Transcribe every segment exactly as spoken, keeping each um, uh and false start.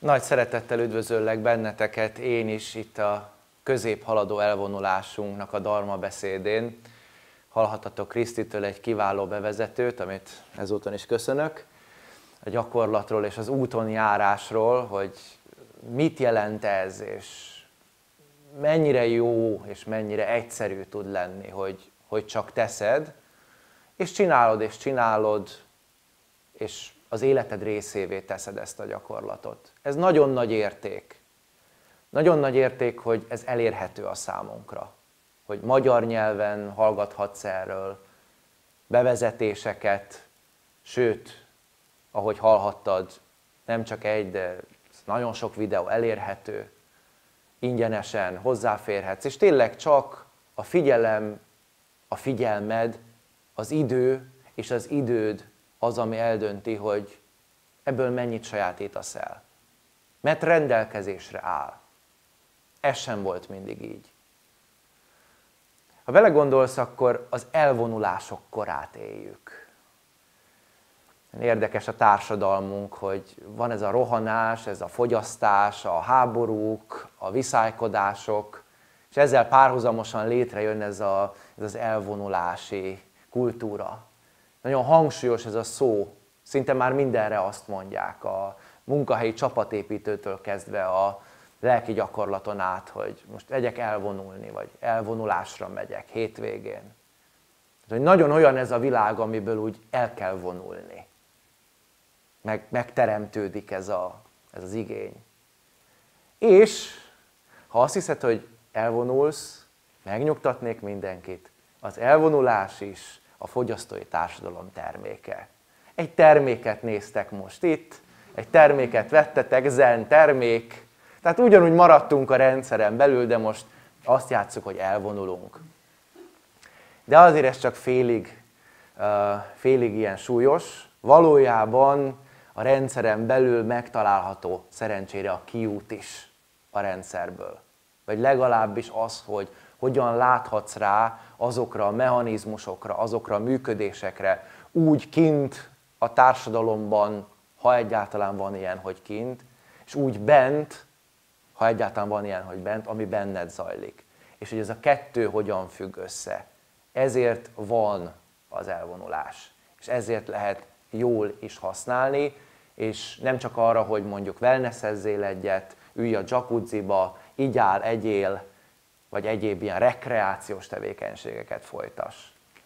Nagy szeretettel üdvözöllek benneteket én is itt a középhaladó elvonulásunknak a Dharma beszédén. Hallhattatok Krisztitől egy kiváló bevezetőt, amit ezúton is köszönök, a gyakorlatról és az úton járásról, hogy mit jelent ez, és mennyire jó és mennyire egyszerű tud lenni, hogy, hogy csak teszed, és csinálod és csinálod, és az életed részévé teszed ezt a gyakorlatot. Ez nagyon nagy érték. Nagyon nagy érték, hogy ez elérhető a számunkra. Hogy magyar nyelven hallgathatsz erről bevezetéseket, sőt, ahogy hallhattad, nem csak egy, de nagyon sok videó elérhető, ingyenesen hozzáférhetsz, és tényleg csak a figyelem, a figyelmed, az idő és az időd az, ami eldönti, hogy ebből mennyit sajátítasz el. Mert rendelkezésre áll. Ez sem volt mindig így. Ha vele gondolsz, akkor az elvonulások korát éljük. Érdekes a társadalmunk, hogy van ez a rohanás, ez a fogyasztás, a háborúk, a viszálykodások, és ezzel párhuzamosan létrejön ez, a, ez az elvonulási kultúra. Nagyon hangsúlyos ez a szó, szinte már mindenre azt mondják, a munkahelyi csapatépítőtől kezdve a lelki gyakorlaton át, hogy most megyek elvonulni, vagy elvonulásra megyek hétvégén. Hogy nagyon olyan ez a világ, amiből úgy el kell vonulni. Meg, megteremtődik ez, a, ez az igény. És ha azt hiszed, hogy elvonulsz, megnyugtatnék mindenkit, az elvonulás is a fogyasztói társadalom terméke. Egy terméket néztek most itt, egy terméket vettetek, zen termék, tehát ugyanúgy maradtunk a rendszeren belül, de most azt játsszuk, hogy elvonulunk. De azért ez csak félig, félig ilyen súlyos, valójában a rendszeren belül megtalálható szerencsére a kiút is a rendszerből. Vagy legalábbis az, hogy hogyan láthatsz rá azokra a mechanizmusokra, azokra a működésekre, úgy kint a társadalomban, ha egyáltalán van ilyen, hogy kint, és úgy bent, ha egyáltalán van ilyen, hogy bent, ami benned zajlik. És hogy ez a kettő hogyan függ össze. Ezért van az elvonulás. És ezért lehet jól is használni, és nem csak arra, hogy mondjuk wellnessezzél egyet, ülj a jacuzziba, igyál, egyél, vagy egyéb ilyen rekreációs tevékenységeket folytass.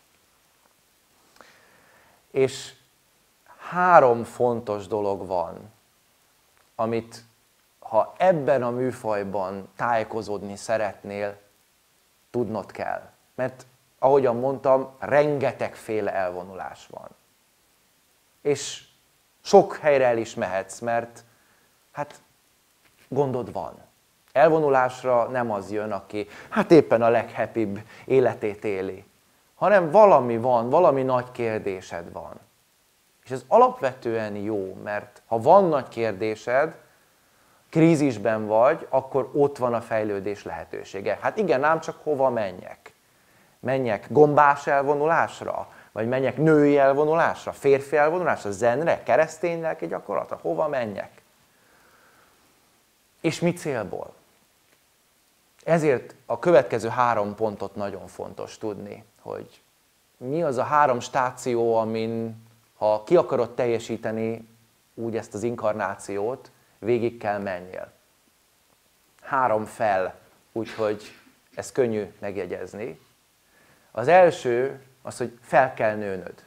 És három fontos dolog van, amit ha ebben a műfajban tájékozódni szeretnél, tudnod kell. Mert ahogyan mondtam, rengetegféle elvonulás van. És sok helyre el is mehetsz, mert hát gondod van. Elvonulásra nem az jön, aki hát éppen a leghappibb életét éli, hanem valami van, valami nagy kérdésed van. És ez alapvetően jó, mert ha van nagy kérdésed, krízisben vagy, akkor ott van a fejlődés lehetősége. Hát igen, ám csak hova menjek? Menjek gombás elvonulásra? Vagy menjek női elvonulásra? Férfi elvonulásra? Zenre? Keresztény lelki gyakorlatra? Hova menjek? És mi célból? Ezért a következő három pontot nagyon fontos tudni, hogy mi az a három stáció, amin ha ki akarod teljesíteni úgy ezt az inkarnációt, végig kell menjél. Három fel, úgyhogy ez könnyű megjegyezni. Az első az, hogy fel kell nőnöd.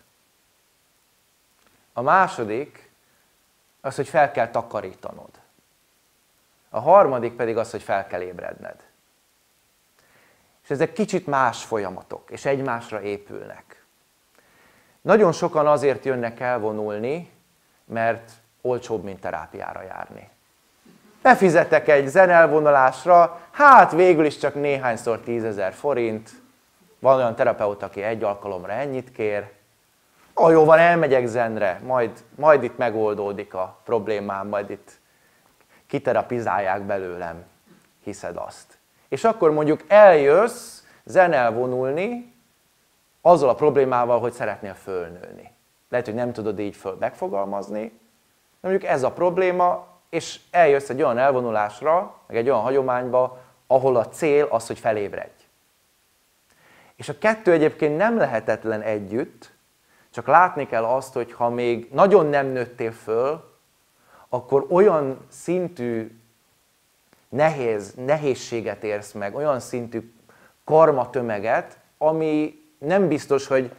A második az, hogy fel kell takarítanod. A harmadik pedig az, hogy fel kell ébredned. És ezek kicsit más folyamatok, és egymásra épülnek. Nagyon sokan azért jönnek elvonulni, mert olcsóbb, mint terápiára járni. Befizetek egy zenelvonulásra, hát végül is csak néhányszor tízezer forint, van olyan terapeuta, aki egy alkalomra ennyit kér, ó, jó van, elmegyek zenre, majd, majd itt megoldódik a problémám, majd itt kiterapizálják belőlem, hiszed azt. És akkor mondjuk eljössz zenelvonulni azzal a problémával, hogy szeretnél fölnőni. Lehet, hogy nem tudod így föl megfogalmazni, de mondjuk ez a probléma, és eljössz egy olyan elvonulásra, meg egy olyan hagyományba, ahol a cél az, hogy felébredj. És a kettő egyébként nem lehetetlen együtt, csak látni kell azt, hogy ha még nagyon nem nőttél föl, akkor olyan szintű nehéz, nehézséget érsz meg, olyan szintű karmatömeget, ami nem biztos, hogy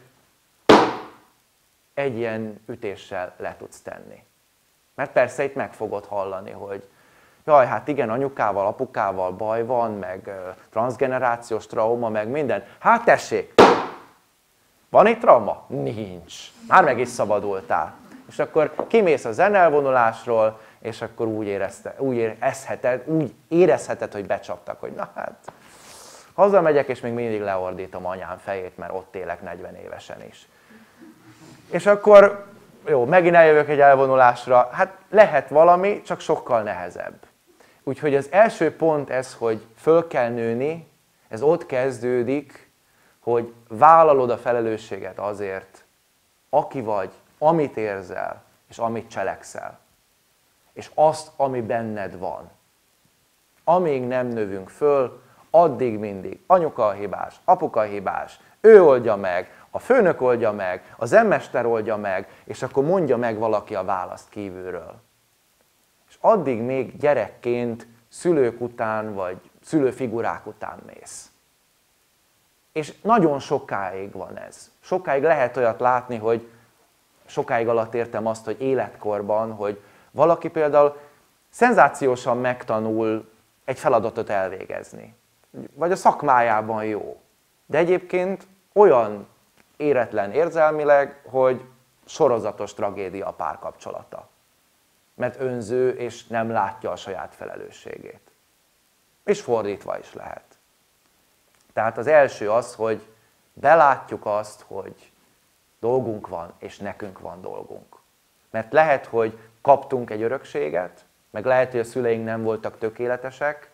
egy ilyen ütéssel le tudsz tenni. Mert persze itt meg fogod hallani, hogy jaj, hát igen, anyukával, apukával baj van, meg transzgenerációs trauma, meg minden. Hát tessék, van itt trauma? Nincs. Már meg is szabadultál. És akkor kimész a zenelvonulásról, és akkor úgy, érezte, úgy, érezheted, úgy érezheted, hogy becsaptak, hogy na hát, hazamegyek, és még mindig leordítom anyám fejét, mert ott élek negyven évesen is. És akkor, jó, megint eljövök egy elvonulásra, hát lehet valami, csak sokkal nehezebb. Úgyhogy az első pont ez, hogy föl kell nőni, ez ott kezdődik, hogy vállalod a felelősséget azért, aki vagy, amit érzel, és amit cselekszel. És azt, ami benned van. Amíg nem növünk föl, addig mindig anyuka a hibás, apuka a hibás, ő oldja meg, a főnök oldja meg, az emmester oldja meg, és akkor mondja meg valaki a választ kívülről. És addig még gyerekként szülők után, vagy szülőfigurák után mész. És nagyon sokáig van ez. Sokáig lehet olyat látni, hogy sokáig alatt értem azt, hogy életkorban, hogy valaki például szenzációsan megtanul egy feladatot elvégezni. Vagy a szakmájában jó. De egyébként olyan éretlen érzelmileg, hogy sorozatos tragédia a párkapcsolata. Mert önző és nem látja a saját felelősségét. És fordítva is lehet. Tehát az első az, hogy belátjuk azt, hogy dolgunk van, és nekünk van dolgunk. Mert lehet, hogy kaptunk egy örökséget, meg lehet, hogy a szüleink nem voltak tökéletesek,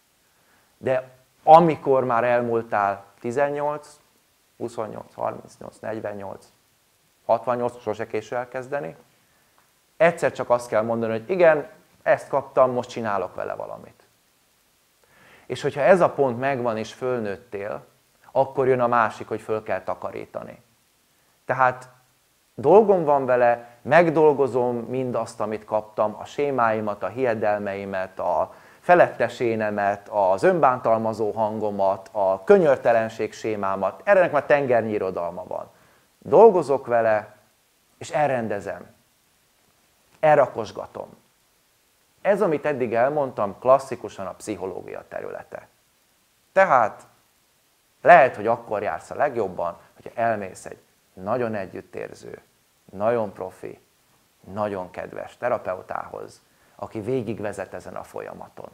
de amikor már elmúltál tizennyolc, huszonnyolc, harmincnyolc, negyvennyolc, hatvannyolc, sose késő elkezdeni, egyszer csak azt kell mondani, hogy igen, ezt kaptam, most csinálok vele valamit. És hogyha ez a pont megvan és fölnőttél, akkor jön a másik, hogy föl kell takarítani. Tehát dolgom van vele, megdolgozom mindazt, amit kaptam, a sémáimat, a hiedelmeimet, a felettesénemet, az önbántalmazó hangomat, a könyörtelenség sémámat, erre már tengernyi irodalma van. Dolgozok vele, és elrendezem. Elrakosgatom. Ez, amit eddig elmondtam, klasszikusan a pszichológia területe. Tehát lehet, hogy akkor jársz a legjobban, hogyha elmész egy nagyon együttérző, nagyon profi, nagyon kedves terapeutához, aki végigvezet ezen a folyamaton.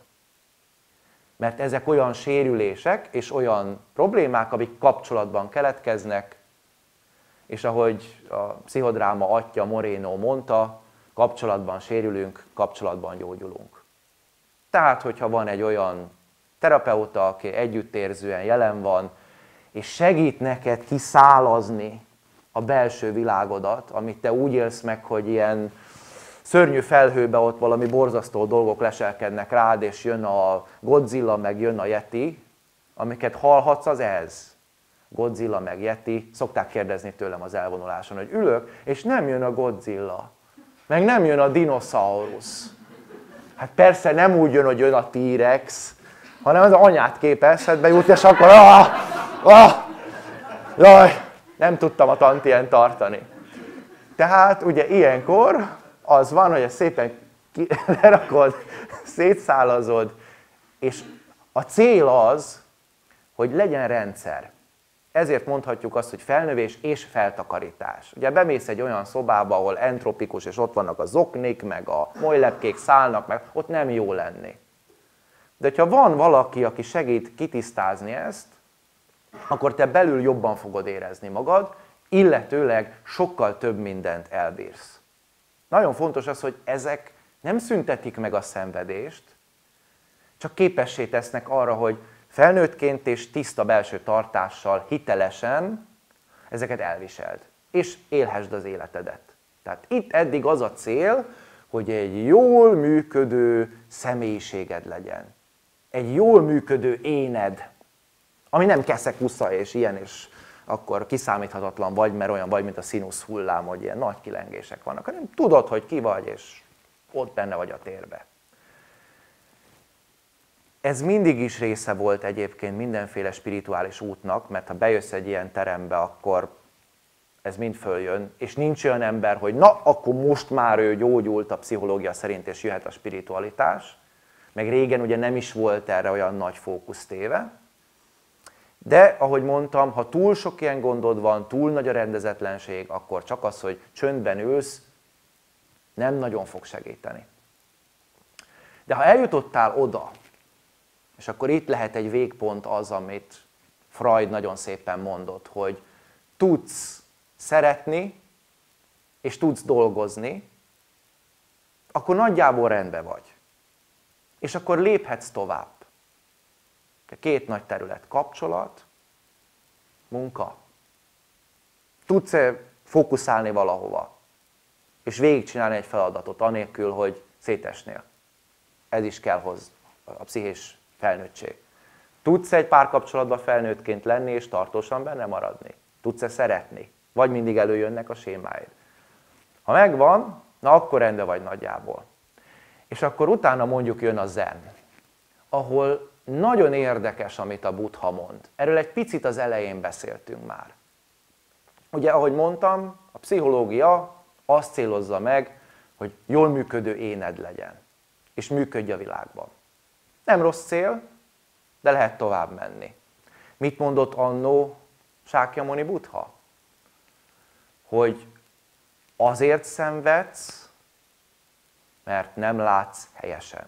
Mert ezek olyan sérülések és olyan problémák, amik kapcsolatban keletkeznek, és ahogy a pszichodráma atya Moreno mondta, kapcsolatban sérülünk, kapcsolatban gyógyulunk. Tehát, hogyha van egy olyan terapeuta, aki együttérzően jelen van, és segít neked kiszálazni a belső világodat, amit te úgy élsz meg, hogy ilyen szörnyű felhőbe ott valami borzasztó dolgok leselkednek rád, és jön a Godzilla, meg jön a Yeti, amiket hallhatsz, az ez. Godzilla, meg Yeti. Szokták kérdezni tőlem az elvonuláson, hogy ülök, és nem jön a Godzilla, meg nem jön a dinoszaurusz. Hát persze nem úgy jön, hogy jön a T-rex, hanem az anyát képezhet bejut, és akkor ah, ah, jaj, nem tudtam a tantien tartani. Tehát ugye ilyenkor az van, hogy ezt szépen lerakod, szétszálazod, és a cél az, hogy legyen rendszer. Ezért mondhatjuk azt, hogy felnövés és feltakarítás. Ugye bemész egy olyan szobába, ahol entropikus, és ott vannak a zoknik, meg a molylepkék szállnak, meg ott nem jó lenni. De ha van valaki, aki segít kitisztázni ezt, akkor te belül jobban fogod érezni magad, illetőleg sokkal több mindent elbírsz. Nagyon fontos az, hogy ezek nem szüntetik meg a szenvedést, csak képessé tesznek arra, hogy felnőttként és tiszta belső tartással, hitelesen ezeket elviseld, és élhessd az életedet. Tehát itt eddig az a cél, hogy egy jól működő személyiséged legyen. Egy jól működő éned, ami nem keszekusza és ilyen, és akkor kiszámíthatatlan vagy, mert olyan vagy, mint a színusz hullám, hogy ilyen nagy kilengések vannak, hanem tudod, hogy ki vagy, és ott benne vagy a térbe. Ez mindig is része volt egyébként mindenféle spirituális útnak, mert ha bejössz egy ilyen terembe, akkor ez mind följön, és nincs olyan ember, hogy na, akkor most már ő gyógyult a pszichológia szerint, és jöhet a spiritualitás. Meg régen ugye nem is volt erre olyan nagy fókusz téve. De, ahogy mondtam, ha túl sok ilyen gondod van, túl nagy a rendezetlenség, akkor csak az, hogy csöndben ülsz, nem nagyon fog segíteni. De ha eljutottál oda, és akkor itt lehet egy végpont az, amit Freud nagyon szépen mondott, hogy tudsz szeretni, és tudsz dolgozni, akkor nagyjából rendben vagy. És akkor léphetsz tovább. Két nagy terület, kapcsolat, munka. Tudsz-e fókuszálni valahova, és végigcsinálni egy feladatot, anélkül, hogy szétesnél. Ez is kell hozzá a pszichés felnőttség. Tudsz egy párkapcsolatban felnőttként lenni, és tartósan benne maradni? Tudsz-e szeretni? Vagy mindig előjönnek a sémáid? Ha megvan, na akkor rendben vagy nagyjából. És akkor utána mondjuk jön a zen, ahol nagyon érdekes, amit a Buddha mond. Erről egy picit az elején beszéltünk már. Ugye, ahogy mondtam, a pszichológia azt célozza meg, hogy jól működő éned legyen, és működj a világban. Nem rossz cél, de lehet tovább menni. Mit mondott annó Sákyamuni Buddha? Hogy azért szenvedsz, mert nem látsz helyesen.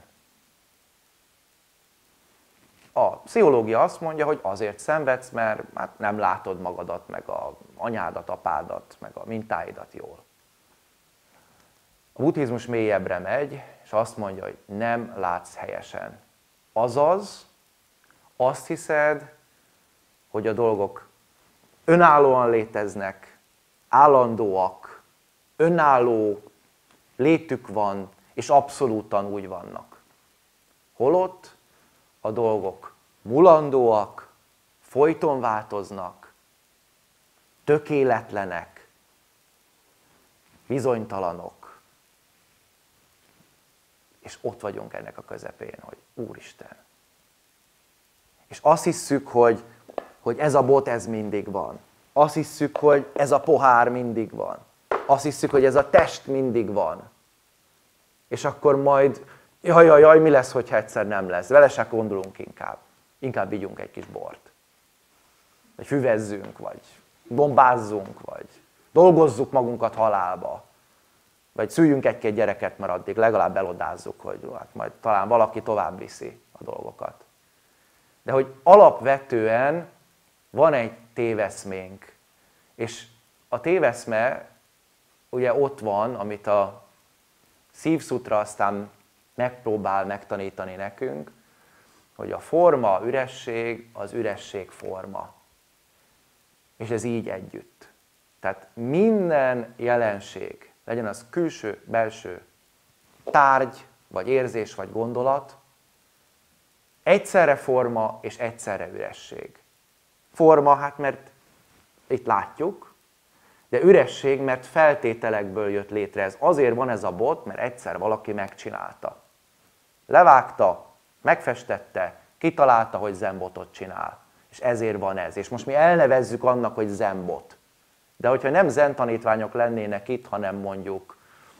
A pszichológia azt mondja, hogy azért szenvedsz, mert hát nem látod magadat, meg az anyádat, apádat, meg a mintáidat jól. A buddhizmus mélyebbre megy, és azt mondja, hogy nem látsz helyesen. Azaz, azt hiszed, hogy a dolgok önállóan léteznek, állandóak, önálló létük van, és abszolútan úgy vannak. Holott a dolgok mulandóak, folyton változnak, tökéletlenek, bizonytalanok. És ott vagyunk ennek a közepén, hogy Úristen. És azt hisszük, hogy, hogy ez a bot, ez mindig van. Azt hisszük, hogy ez a pohár mindig van. Azt hisszük, hogy ez a test mindig van. És akkor majd, jaj, jaj, jaj, mi lesz, hogyha egyszer nem lesz? Vele se gondolunk inkább. Inkább ígyunk egy kis bort. Vagy füvezzünk, vagy bombázzunk, vagy dolgozzuk magunkat halálba. Vagy szüljünk egy-két gyereket, mert addig legalább elodázzuk, hogy hát majd talán valaki tovább viszi a dolgokat. De hogy alapvetően van egy téveszménk. És a téveszme ugye ott van, amit a Szívszutra aztán megpróbál megtanítani nekünk, hogy a forma üresség, az üresség forma. És ez így együtt. Tehát minden jelenség, legyen az külső, belső tárgy, vagy érzés, vagy gondolat, egyszerre forma és egyszerre üresség. Forma, hát mert itt látjuk, de üresség, mert feltételekből jött létre ez. Azért van ez a bot, mert egyszer valaki megcsinálta. Levágta, megfestette, kitalálta, hogy zenbotot csinál. És ezért van ez. És most mi elnevezzük annak, hogy zenbot. De hogyha nem zen tanítványok lennének itt, hanem mondjuk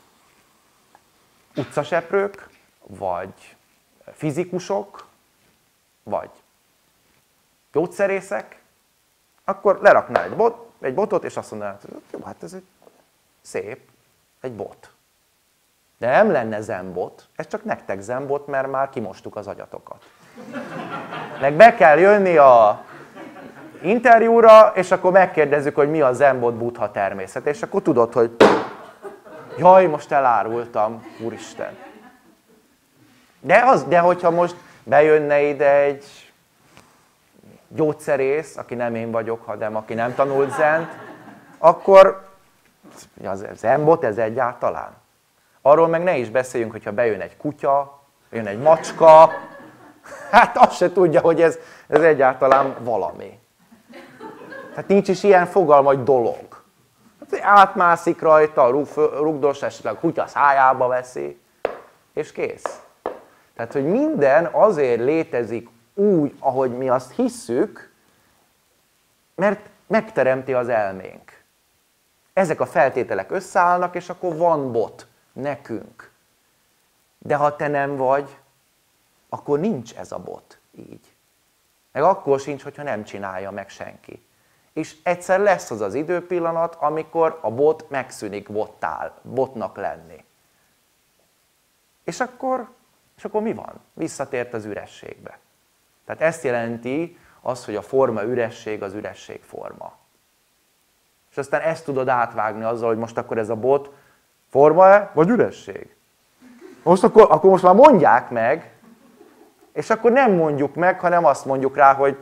utcaseprők, vagy fizikusok, vagy gyógyszerészek, akkor lerakná egy, bot, egy botot, és azt mondaná, hogy jó, hát ez egy szép, egy bot. De nem lenne zenbot, ez csak nektek zenbot, mert már kimostuk az agyatokat. Meg be kell jönni a interjúra, és akkor megkérdezzük, hogy mi a zenbot Buddha természet, és akkor tudod, hogy jaj, most elárultam, Úristen. De, az, de hogyha most bejönne ide egy gyógyszerész, aki nem én vagyok, hanem aki nem tanult zent, akkor az zenbot ez egyáltalán. Arról meg ne is beszéljünk, hogyha bejön egy kutya, jön egy macska, hát azt se tudja, hogy ez, ez egyáltalán valami. Hát nincs is ilyen fogalma, hogy dolog. Hát átmászik rajta, a rugdos, esetleg a kutya szájába veszi, és kész. Tehát, hogy minden azért létezik úgy, ahogy mi azt hisszük, mert megteremti az elménk. Ezek a feltételek összeállnak, és akkor van bot nekünk. De ha te nem vagy, akkor nincs ez a bot így. Meg akkor sincs, hogyha nem csinálja meg senki. És egyszer lesz az az időpillanat, amikor a bot megszűnik bottál, botnak lenni. És akkor, és akkor mi van? Visszatért az ürességbe. Tehát ezt jelenti az, hogy a forma üresség az üresség forma. És aztán ezt tudod átvágni azzal, hogy most akkor ez a bot forma-e, vagy üresség? Most akkor, akkor most már mondják meg, és akkor nem mondjuk meg, hanem azt mondjuk rá, hogy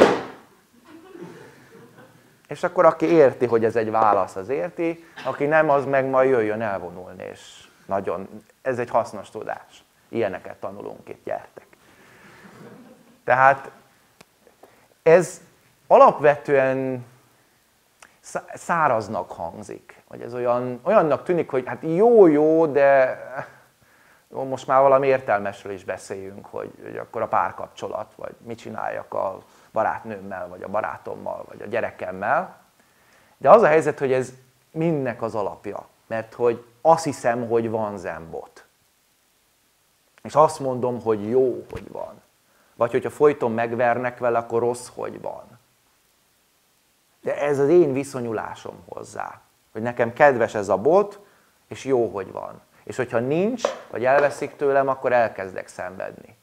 és akkor aki érti, hogy ez egy válasz, az érti, aki nem, az meg majd jöjjön elvonulni, és nagyon, ez egy hasznos tudás. Ilyeneket tanulunk itt, gyertek. Tehát ez alapvetően száraznak hangzik, vagy ez olyan, olyannak tűnik, hogy hát jó-jó, de jó, most már valami értelmesről is beszéljünk, hogy, hogy akkor a párkapcsolat, vagy mit csináljak a barátnőmmel, vagy a barátommal, vagy a gyerekemmel. De az a helyzet, hogy ez mindnek az alapja, mert hogy azt hiszem, hogy van zenbot. És azt mondom, hogy jó, hogy van. Vagy hogyha folyton megvernek vele, akkor rossz, hogy van. De ez az én viszonyulásom hozzá, hogy nekem kedves ez a bot, és jó, hogy van. És hogyha nincs, vagy elveszik tőlem, akkor elkezdek szenvedni.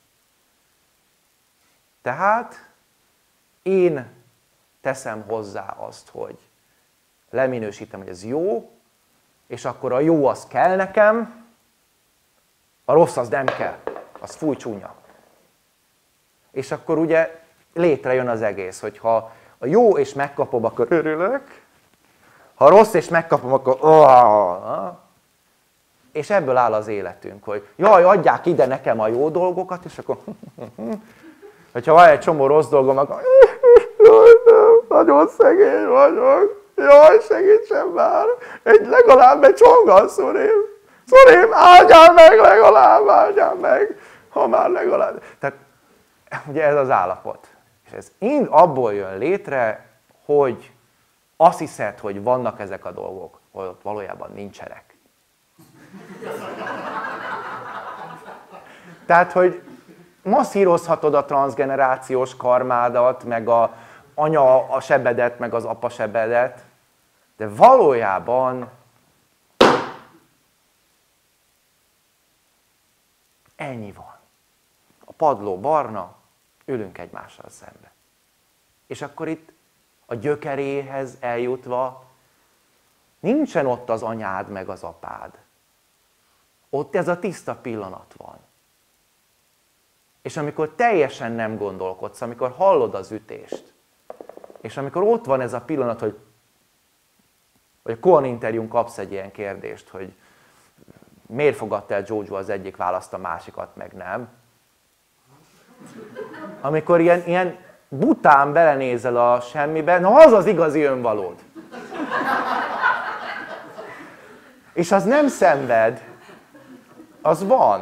Tehát én teszem hozzá azt, hogy leminősítem, hogy ez jó, és akkor a jó az kell nekem, a rossz az nem kell, az fúj csúnya. És akkor ugye létrejön az egész, hogyha a jó és megkapom, akkor örülök, ha rossz és megkapom, akkor és ebből áll az életünk, hogy jaj, adják ide nekem a jó dolgokat, és akkor hogyha van egy csomó rossz dolgom, akkor nagyon szegény vagyok, jaj, segítsen már, egy, legalább egy csongal, szurém, szurém, áldjál meg legalább, áldjál meg, ha már legalább. Tehát ugye ez az állapot. És ez mind abból jön létre, hogy azt hiszed, hogy vannak ezek a dolgok, hogy ott valójában nincsenek. Tehát, hogy masszírozhatod a transzgenerációs karmádat, meg a anya a sebedet, meg az apa sebedet, de valójában ennyi van. A padló barna, ülünk egymással szembe. És akkor itt a gyökeréhez eljutva nincsen ott az anyád meg az apád. Ott ez a tiszta pillanat van. És amikor teljesen nem gondolkodsz, amikor hallod az ütést, és amikor ott van ez a pillanat, hogy, hogy a Cohen interjún kapsz egy ilyen kérdést, hogy miért fogadta el Jojo az egyik választ, a másikat meg nem. Amikor ilyen, ilyen bután belenézel a semmibe, na az az igazi önvalód. És az nem szenved, az van.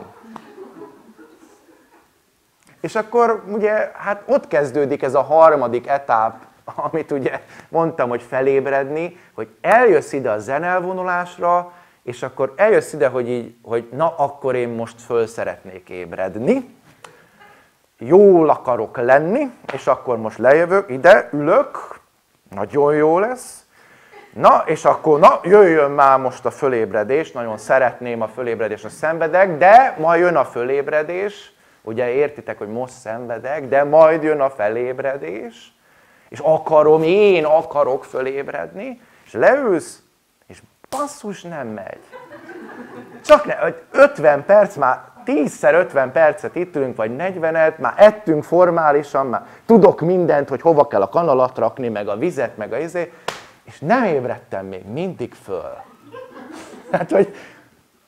És akkor ugye, hát ott kezdődik ez a harmadik etáp, amit ugye mondtam, hogy felébredni, hogy eljössz ide a zenelvonulásra, és akkor eljössz ide, hogy így, hogy na, akkor én most föl szeretnék ébredni, jól akarok lenni, és akkor most lejövök, ide ülök, nagyon jó lesz, na, és akkor na, jöjjön már most a fölébredés, nagyon szeretném a fölébredés, a szenvedek, de majd jön a fölébredés, ugye értitek, hogy most szenvedek, de majd jön a felébredés, és akarom, én akarok fölébredni, és leülsz, és basszus nem megy. Csak ne, ötven perc, már tízszer ötven percet itt ülünk, vagy negyvenet, már ettünk formálisan, már tudok mindent, hogy hova kell a kanalat rakni, meg a vizet, meg a izé, és nem ébredtem még mindig föl. Hát, hogy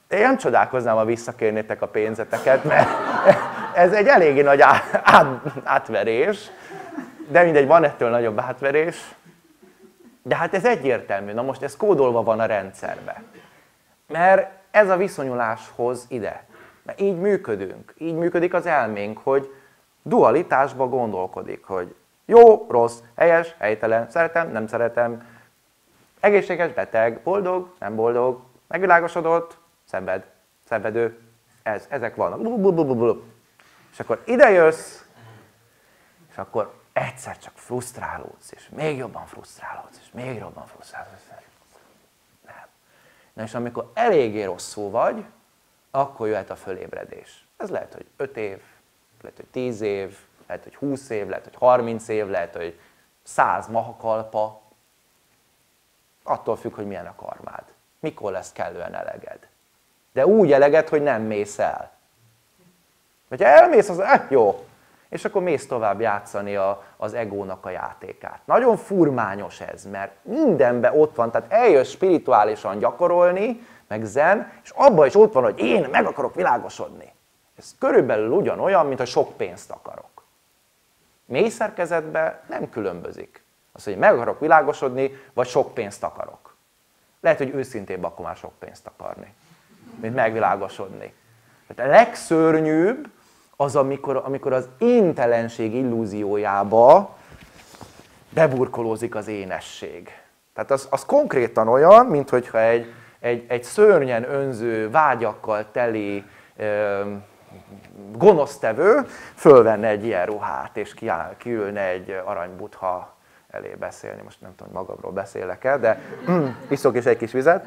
Én nem csodálkoznám, ha visszakérnétek a pénzeteket, mert ez egy eléggé nagy át, átverés, de mindegy, van ettől nagyobb átverés. De hát ez egyértelmű, na most ez kódolva van a rendszerbe. Mert ez a viszonyulás hoz ide. Mert így működünk, így működik az elménk, hogy dualitásba gondolkodik, hogy jó, rossz, helyes, helytelen, szeretem, nem szeretem, egészséges, beteg, boldog, nem boldog, megvilágosodott, szenved, szenvedő, ez, ezek vannak. És akkor ide jössz, és akkor egyszer csak frusztrálódsz, és még jobban frusztrálódsz, és még jobban frusztrálódsz. Nem. Na és amikor eléggé rosszul vagy, akkor jöhet a fölébredés. Ez lehet, hogy öt év, lehet, hogy tíz év, lehet, hogy húsz év, lehet, hogy harminc év, lehet, hogy száz mahakalpa. Attól függ, hogy milyen a karmád. Mikor lesz kellően eleged. De úgy eleged, hogy nem mész el. Hogyha elmész, az eh, jó. És akkor mész tovább játszani a, az egónak a játékát. Nagyon furmányos ez, mert mindenben ott van, tehát eljössz spirituálisan gyakorolni, meg zen, és abban is ott van, hogy én meg akarok világosodni. Ez körülbelül ugyanolyan, mint hogy sok pénzt akarok. Mély szerkezetben nem különbözik. Az, hogy meg akarok világosodni, vagy sok pénzt akarok. Lehet, hogy őszintébb akkor már sok pénzt akarni, mint megvilágosodni. Tehát a legszörnyűbb az, amikor, amikor az éntelenség illúziójába beburkolózik az énesség. Tehát az, az konkrétan olyan, minthogyha egy, egy, egy szörnyen önző, vágyakkal teli ö, gonosztevő fölvenne egy ilyen ruhát, és kiáll, kiülne egy aranybutha elé beszélni. Most nem tudom, hogy magamról beszélek-e, de mm, iszok is egy kis vizet.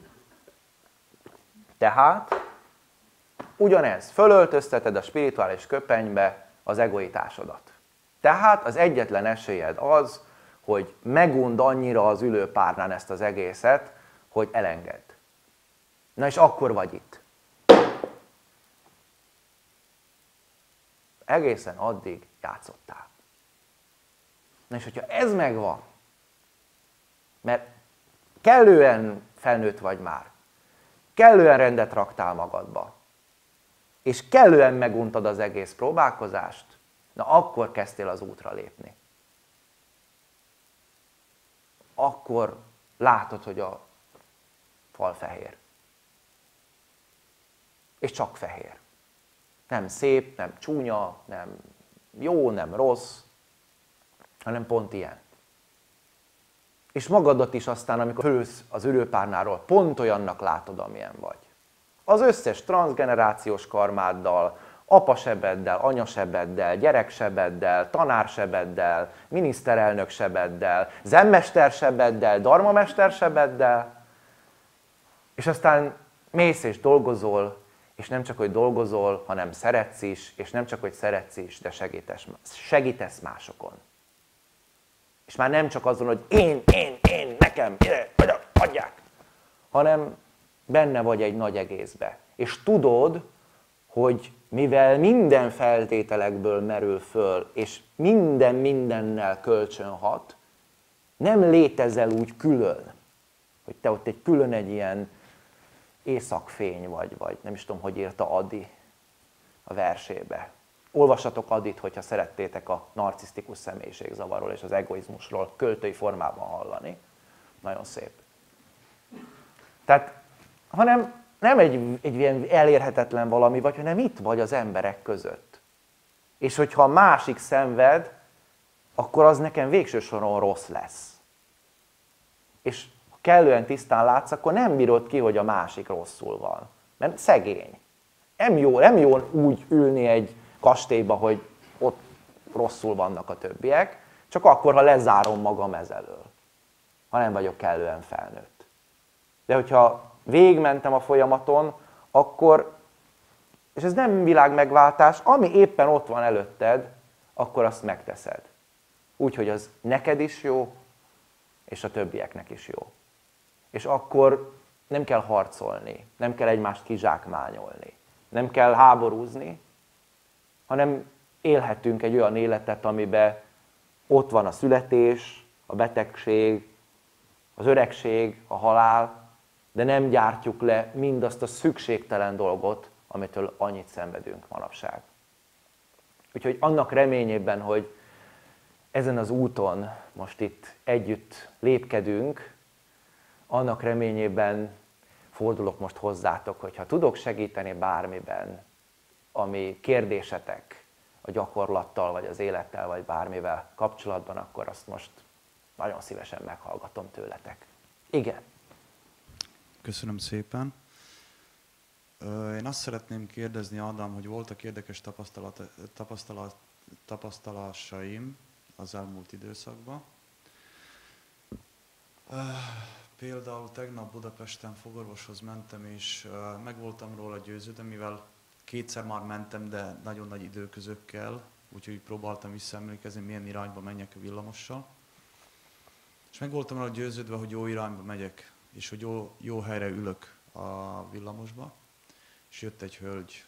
Tehát ugyanez, fölöltözteted a spirituális köpenybe az egoitásodat. Tehát az egyetlen esélyed az, hogy megund annyira az ülőpárnán ezt az egészet, hogy elengedd. Na és akkor vagy itt. Egészen addig játszottál. Na és hogyha ez megvan, mert kellően felnőtt vagy már, kellően rendet raktál magadba, és kellően meguntad az egész próbálkozást, na akkor kezdtél az útra lépni. Akkor látod, hogy a fal fehér. És csak fehér. Nem szép, nem csúnya, nem jó, nem rossz, hanem pont ilyen. És magadat is aztán, amikor fölülsz az ülőpárnáról, pont olyannak látod, amilyen vagy. Az összes transzgenerációs karmáddal, apasebeddel, anyasebeddel, gyereksebeddel, tanársebeddel, miniszterelnök sebeddel, zenmester sebeddel, dharmamester sebeddel, és aztán mész és dolgozol, és nem csak, hogy dolgozol, hanem szeretsz is, és nem csak, hogy szeretsz is, de segítesz, segítesz másokon. És már nem csak azon, hogy én, én, én, nekem, ide, adják, hanem benne vagy egy nagy egészbe. És tudod, hogy mivel minden feltételekből merül föl, és minden mindennel kölcsönhat, nem létezel úgy külön, hogy te ott egy külön egy ilyen éjszakfény vagy, vagy nem is tudom, hogy írta Adi a versébe. Olvassatok Adit, hogyha szerettétek a narcisztikus személyiségzavarról és az egoizmusról költői formában hallani. Nagyon szép. Tehát, hanem nem egy, egy ilyen elérhetetlen valami vagy, hanem itt vagy az emberek között. És hogyha a másik szenved, akkor az nekem végső soron rossz lesz. És ha kellően tisztán látsz, akkor nem bírod ki, hogy a másik rosszul van. Mert szegény. Nem jó, nem jó úgy ülni egy kastélyba, hogy ott rosszul vannak a többiek, csak akkor, ha lezárom magam ezelől, ha nem vagyok kellően felnőtt. De hogyha végigmentem a folyamaton, akkor, és ez nem világmegváltás, ami éppen ott van előtted, akkor azt megteszed. Úgyhogy az neked is jó, és a többieknek is jó. És akkor nem kell harcolni, nem kell egymást kizsákmányolni, nem kell háborúzni, hanem élhetünk egy olyan életet, amiben ott van a születés, a betegség, az öregség, a halál, de nem gyártjuk le mindazt a szükségtelen dolgot, amitől annyit szenvedünk manapság. Úgyhogy annak reményében, hogy ezen az úton most itt együtt lépkedünk, annak reményében fordulok most hozzátok, hogyha tudok segíteni bármiben, ami kérdésetek a gyakorlattal, vagy az élettel, vagy bármivel kapcsolatban, akkor azt most nagyon szívesen meghallgatom tőletek. Igen. Köszönöm szépen. Én azt szeretném kérdezni, Ádám, hogy voltak érdekes tapasztalat, tapasztalat, tapasztalásaim az elmúlt időszakban. Például tegnap Budapesten fogorvoshoz mentem, és meg voltam róla győződve, mivel kétszer már mentem, de nagyon nagy időközökkel, úgyhogy próbáltam visszaemlékezni, milyen irányba menjek a villamossal. És meg voltam róla győződve, hogy jó irányba megyek, és hogy jó, jó helyre ülök a villamosba. És jött egy hölgy.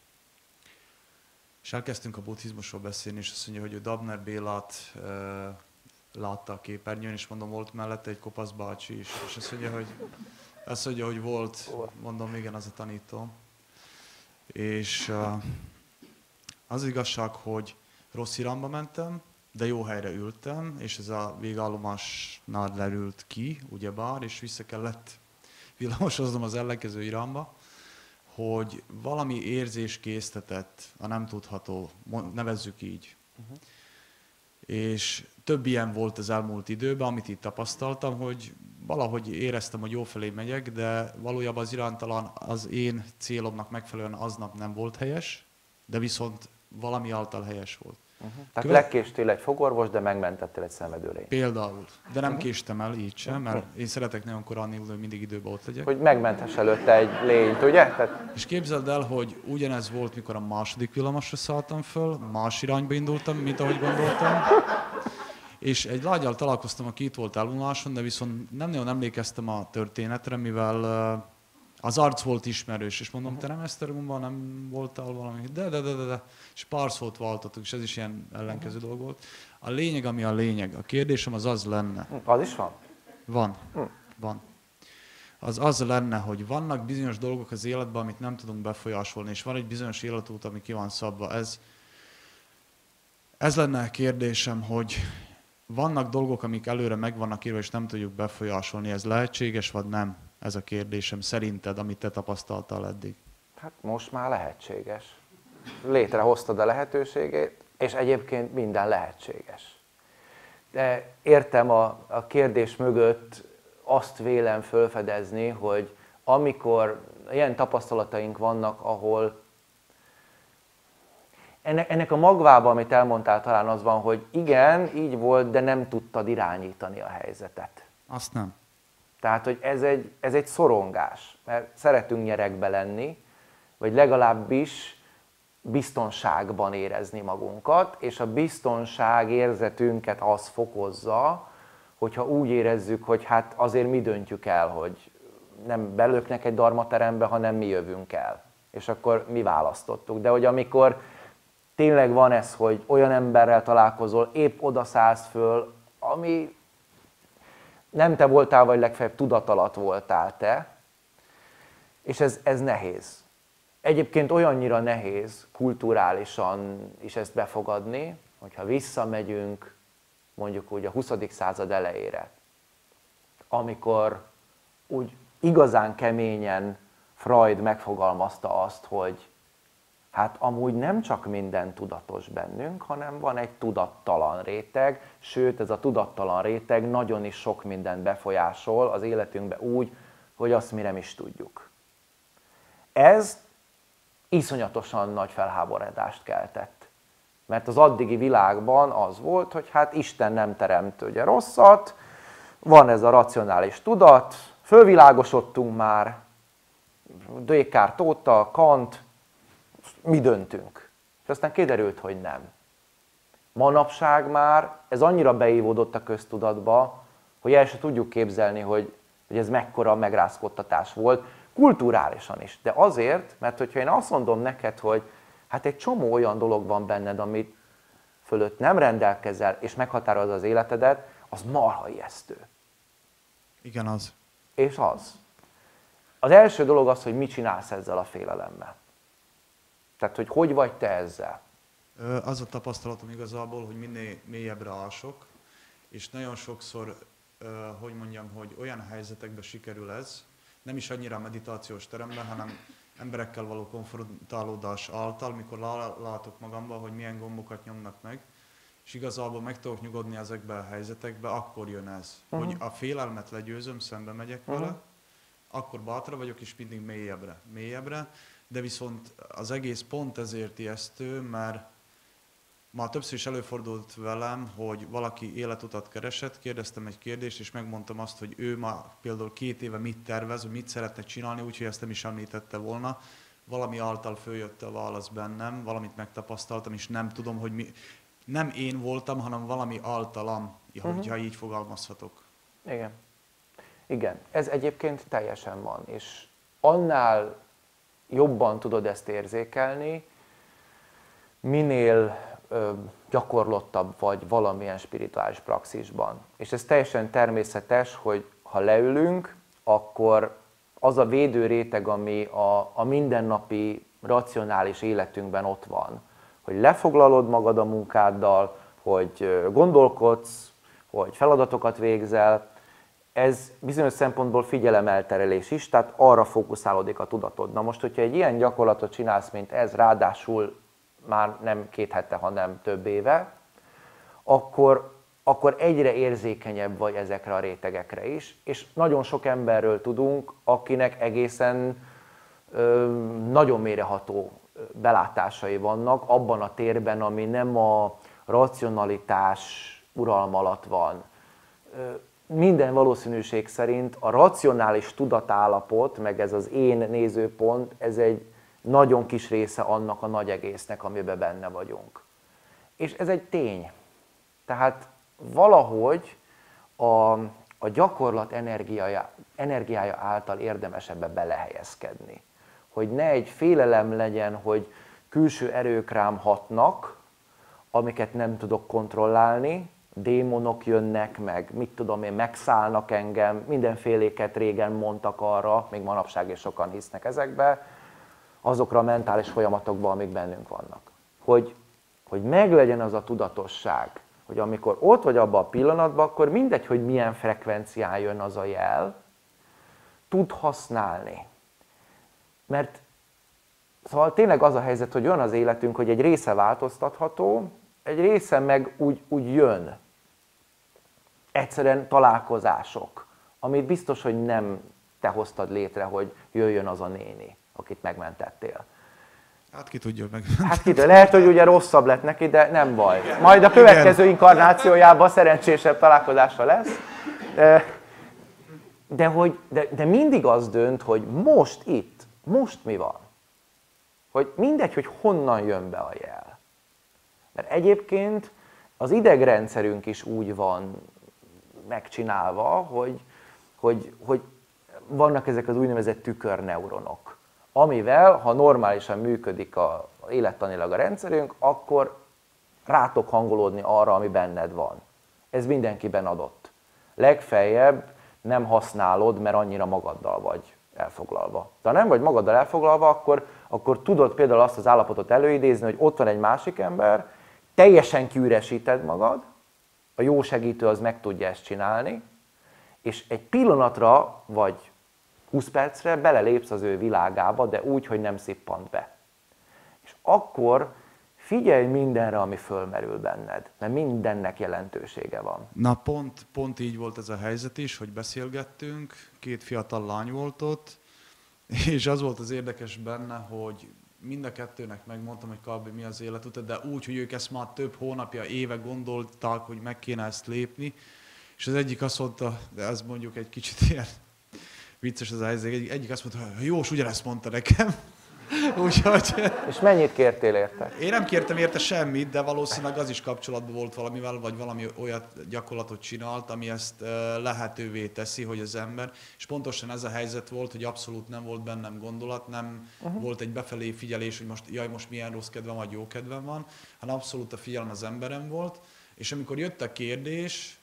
És elkezdtünk a buddhizmusról beszélni, és azt mondja, hogy ő Dabner Bélát e, látta a képernyőn, és mondom, volt mellette egy kopasz bácsi is. És azt mondja, hogy, azt mondja, hogy volt, mondom, igen, az a tanító. És uh, az igazság, hogy rossz irányba mentem, de jó helyre ültem, és ez a végállomásnál lerült ki, ugyebár, és vissza kellett villamosoznom az ellenkező irányba, hogy valami érzés késztetett, a nem tudható, nevezzük így. Uh-huh. És több ilyen volt az elmúlt időben, amit itt tapasztaltam, hogy valahogy éreztem, hogy jó felé megyek, de valójában az iránytalan az én célomnak megfelelően aznap nem volt helyes, de viszont valami által helyes volt. Uh-huh. Tehát Követ... lekéstél egy fogorvos, de megmentettél egy szenvedőlényt. Például. De nem uh-huh. késtem el így sem, mert én szeretek nagyon korán indulni, hogy mindig időben ott legyek. Hogy megmenthess előtte egy lényt, ugye? Tehát... És képzeld el, hogy ugyanez volt, mikor a második villamosra szálltam föl, más irányba indultam, mint ahogy gondoltam. És egy lágyal találkoztam, aki itt volt elvonuláson, de viszont nem nagyon emlékeztem a történetre, mivel az arc volt ismerős, és mondom, te nem Esztergomban nem voltál valami, de, de, de, de, de, és pár szót váltottuk, és ez is ilyen ellenkező dolog volt. A lényeg, ami a lényeg, a kérdésem az az lenne. Az is van? Van, van. Az az lenne, hogy vannak bizonyos dolgok az életben, amit nem tudunk befolyásolni, és van egy bizonyos életút, ami ki van szabva. Ez, ez lenne a kérdésem, hogy vannak dolgok, amik előre meg vannak írva, és nem tudjuk befolyásolni. Ez lehetséges, vagy nem? Ez a kérdésem szerinted, amit te tapasztaltál eddig. Hát most már lehetséges. Létrehoztad a lehetőségét, és egyébként minden lehetséges. De értem a, a kérdés mögött azt vélem felfedezni, hogy amikor ilyen tapasztalataink vannak, ahol ennek, ennek a magvában, amit elmondtál, talán az van, hogy igen, így volt, de nem tudtad irányítani a helyzetet. Azt nem. Tehát, hogy ez egy, ez egy szorongás, mert szeretünk nyeregbe lenni, vagy legalábbis biztonságban érezni magunkat, és a biztonság érzetünket az fokozza, hogyha úgy érezzük, hogy hát azért mi döntjük el, hogy nem belöknek egy darmaterembe, hanem mi jövünk el. És akkor mi választottuk. De hogy amikor tényleg van ez, hogy olyan emberrel találkozol, épp odaszállsz föl, ami nem te voltál, vagy legfeljebb tudat alatt voltál te, és ez, ez nehéz. Egyébként olyannyira nehéz kulturálisan is ezt befogadni, hogyha visszamegyünk mondjuk úgy a huszadik század elejére, amikor úgy igazán keményen Freud megfogalmazta azt, hogy hát amúgy nem csak minden tudatos bennünk, hanem van egy tudattalan réteg, sőt ez a tudattalan réteg nagyon is sok mindent befolyásol az életünkbe úgy, hogy azt mi nem is tudjuk. Ez iszonyatosan nagy felháborodást keltett. Mert az addigi világban az volt, hogy hát Isten nem teremt ugye rosszat, van ez a racionális tudat, fölvilágosodtunk már, Descartes óta, Kant, mi döntünk. És aztán kiderült, hogy nem. Manapság már ez annyira beívódott a köztudatba, hogy el se tudjuk képzelni, hogy, hogy ez mekkora megrázkodtatás volt, kulturálisan is. De azért, mert hogyha én azt mondom neked, hogy hát egy csomó olyan dolog van benned, amit fölött nem rendelkezel, és meghatározza az életedet, az marha ijesztő. Igen, az. És az. az első dolog az, hogy mit csinálsz ezzel a félelemmel. Tehát, hogy hogy vagy te ezzel? Az a tapasztalatom igazából, hogy minél mélyebbre ások, és nagyon sokszor, hogy mondjam, hogy olyan helyzetekben sikerül ez, nem is annyira a meditációs teremben, hanem emberekkel való konfrontálódás által, mikor látok magamban, hogy milyen gombokat nyomnak meg, és igazából meg tudok nyugodni ezekbe a helyzetekbe, akkor jön ez. Uh-huh. Hogy a félelmet legyőzöm, szembe megyek vele, uh-huh. akkor bátra vagyok, és mindig mélyebbre, mélyebbre, de viszont az egész pont ezért ijesztő, mert már többször is előfordult velem, hogy valaki életutat keresett, kérdeztem egy kérdést, és megmondtam azt, hogy ő már például két éve mit tervez, hogy mit szeretne csinálni, úgyhogy ezt nem is említette volna. Valami által följött a válasz bennem, valamit megtapasztaltam, és nem tudom, hogy mi... Nem én voltam, hanem valami általam, uh-huh. hogyha így fogalmazhatok. Igen. Igen, ez egyébként teljesen van, és annál jobban tudod ezt érzékelni, minél ö, gyakorlottabb vagy valamilyen spirituális praxisban. És ez teljesen természetes, hogy ha leülünk, akkor az a védőréteg, ami a, a mindennapi racionális életünkben ott van, hogy lefoglalod magad a munkáddal, hogy gondolkodsz, hogy feladatokat végzel, ez bizonyos szempontból figyelemelterelés is, tehát arra fókuszálódik a tudatod. Na most, hogyha egy ilyen gyakorlatot csinálsz, mint ez, ráadásul már nem két hete, hanem több éve, akkor, akkor egyre érzékenyebb vagy ezekre a rétegekre is, és nagyon sok emberről tudunk, akinek egészen ö, nagyon mélyreható belátásai vannak abban a térben, ami nem a racionalitás uralma alatt van. Minden valószínűség szerint a racionális tudatállapot, meg ez az én nézőpont, ez egy nagyon kis része annak a nagy egésznek, amiben benne vagyunk. És ez egy tény. Tehát valahogy a, a gyakorlat energiája, energiája által érdemes ebbe belehelyezkedni. Hogy ne egy félelem legyen, hogy külső erők rám hatnak, amiket nem tudok kontrollálni, démonok jönnek meg, mit tudom én, megszállnak engem, mindenféléket régen mondtak arra, még manapság is sokan hisznek ezekbe, azokra a mentális folyamatokba, amik bennünk vannak. Hogy, hogy meglegyen az a tudatosság, hogy amikor ott vagy abban a pillanatban, akkor mindegy, hogy milyen frekvencián jön az a jel, tud használni. Mert szóval tényleg az a helyzet, hogy jön az életünk, hogy egy része változtatható, egy része meg úgy, úgy jön. Egyszerűen találkozások, amit biztos, hogy nem te hoztad létre, hogy jöjjön az a néni, akit megmentettél. Hát ki tudja meg. Hát ki tudja. Lehet, hogy ugye rosszabb lett neki, de nem baj. Majd a következő inkarnációjában szerencsésebb találkozása lesz. De, hogy, de, de mindig az dönt, hogy most itt, most mi van. Hogy mindegy, hogy honnan jön be a jel. Mert egyébként az idegrendszerünk is úgy van megcsinálva, hogy, hogy, hogy vannak ezek az úgynevezett tükörneuronok, amivel, ha normálisan működik a élettanilag a rendszerünk, akkor rátok hangolódni arra, ami benned van. Ez mindenkiben adott. Legfeljebb nem használod, mert annyira magaddal vagy elfoglalva. De ha nem vagy magaddal elfoglalva, akkor, akkor tudod például azt az állapotot előidézni, hogy ott van egy másik ember, teljesen kiüresíted magad, a jó segítő az meg tudja ezt csinálni, és egy pillanatra vagy húsz percre belelépsz az ő világába, de úgy, hogy nem szippant be. És akkor figyelj mindenre, ami fölmerül benned, mert mindennek jelentősége van. Na pont, pont így volt ez a helyzet is, hogy beszélgettünk, két fiatal lány volt ott, és az volt az érdekes benne, hogy mind a kettőnek megmondtam, hogy Kalbi, mi az életutat, de úgy, hogy ők ezt már több hónapja, éve gondolták, hogy meg kéne ezt lépni, és az egyik azt mondta, de ez mondjuk egy kicsit ilyen vicces az a helyzet, egyik, egyik azt mondta, hogy Jós ugyanezt mondta nekem. Úgyhogy... És mennyit kértél érte? Én nem kértem érte semmit, de valószínűleg az is kapcsolatban volt valamivel, vagy valami olyat gyakorlatot csinált, ami ezt lehetővé teszi, hogy az ember, és pontosan ez a helyzet volt, hogy abszolút nem volt bennem gondolat, nem uh-huh. volt egy befelé figyelés, hogy most, jaj, most milyen rossz kedvem vagy jó kedvem van, hanem abszolút a figyelem az emberem volt, és amikor jött a kérdés,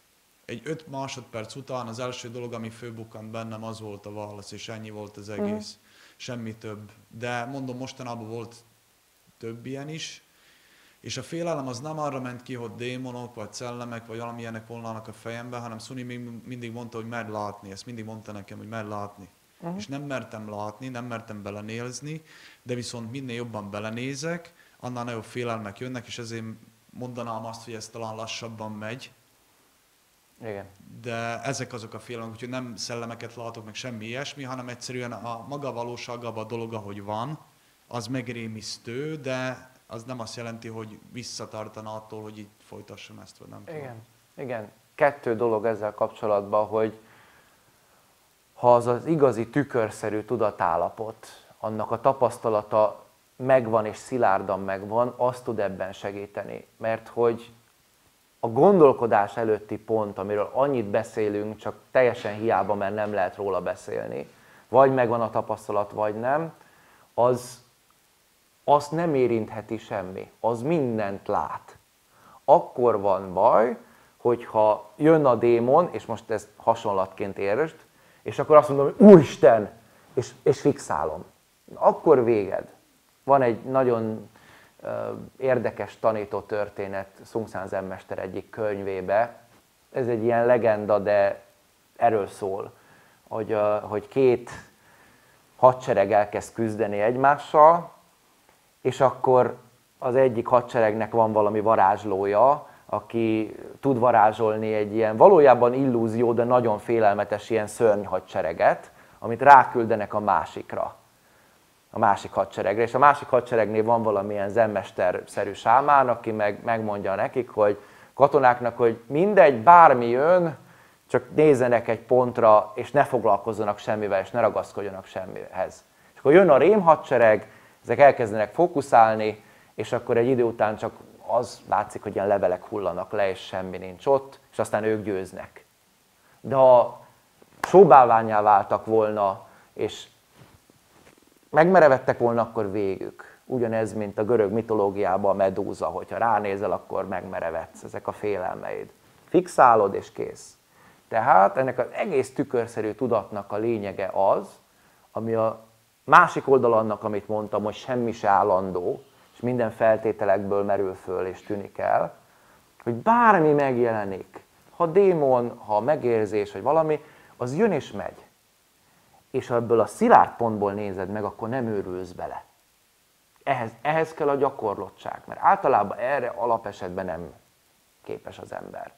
egy öt másodperc után az első dolog, ami fölbukkant bennem, az volt a válasz, és ennyi volt az egész. Mm. Semmi több. De mondom, mostanában volt több ilyen is, és a félelem az nem arra ment ki, hogy démonok, vagy szellemek, vagy valamilyenek volnának a fejemben, hanem Szuni mindig mondta, hogy mer látni, ezt mindig mondta nekem, hogy mer látni. Uh-huh. És nem mertem látni, nem mertem belenézni, de viszont minél jobban belenézek, annál nagyobb félelmek jönnek, és ezért mondanám azt, hogy ez talán lassabban megy. Igen. De ezek azok a félelmek, úgyhogy nem szellemeket látok, meg semmi ilyesmi, hanem egyszerűen a maga valóságában a dolog, ahogy van, az megrémisztő, de az nem azt jelenti, hogy visszatartana attól, hogy itt folytassam ezt, vagy nem tudom. Igen. Igen. Kettő dolog ezzel kapcsolatban, hogy ha az az igazi tükörszerű tudatállapot, annak a tapasztalata megvan és szilárdan megvan, azt tud ebben segíteni. Mert hogy a gondolkodás előtti pont, amiről annyit beszélünk, csak teljesen hiába, mert nem lehet róla beszélni, vagy megvan a tapasztalat, vagy nem, az azt nem érintheti semmi, az mindent lát. Akkor van baj, hogyha jön a démon, és most ezt hasonlatként értsd, és akkor azt mondom, hogy Úristen, és, és fixálom. Akkor véged. Van egy nagyon uh, érdekes tanító történet Sung San zenmester egyik könyvébe. Ez egy ilyen legenda, de erről szól, hogy, uh, hogy két hadsereg elkezd küzdeni egymással, és akkor az egyik hadseregnek van valami varázslója, aki tud varázsolni egy ilyen valójában illúzió, de nagyon félelmetes ilyen szörny hadsereget, amit ráküldenek a másikra, a másik hadseregre. És a másik hadseregnél van valamilyen zenmester-szerű sámán, aki meg, megmondja nekik, hogy katonáknak, hogy mindegy, bármi jön, csak nézzenek egy pontra, és ne foglalkozzanak semmivel, és ne ragaszkodjanak semmihez. És akkor jön a rém hadsereg, ezek elkezdenek fókuszálni, és akkor egy idő után csak az látszik, hogy ilyen levelek hullanak le, és semmi nincs ott, és aztán ők győznek. De ha sóbálvánnyá váltak volna, és megmerevettek volna, akkor végük. Ugyanez, mint a görög mitológiában a medúza, hogyha ránézel, akkor megmerevedsz, ezek a félelmeid. Fixálod, és kész. Tehát ennek az egész tükörszerű tudatnak a lényege az, ami a másik oldal annak, amit mondtam, hogy semmi se állandó, és minden feltételekből merül föl és tűnik el, hogy bármi megjelenik, ha démon, ha megérzés, vagy valami, az jön és megy. És ha ebből a szilárd pontból nézed meg, akkor nem őrülsz bele. Ehhez, ehhez kell a gyakorlottság, mert általában erre alapesetben nem képes az ember.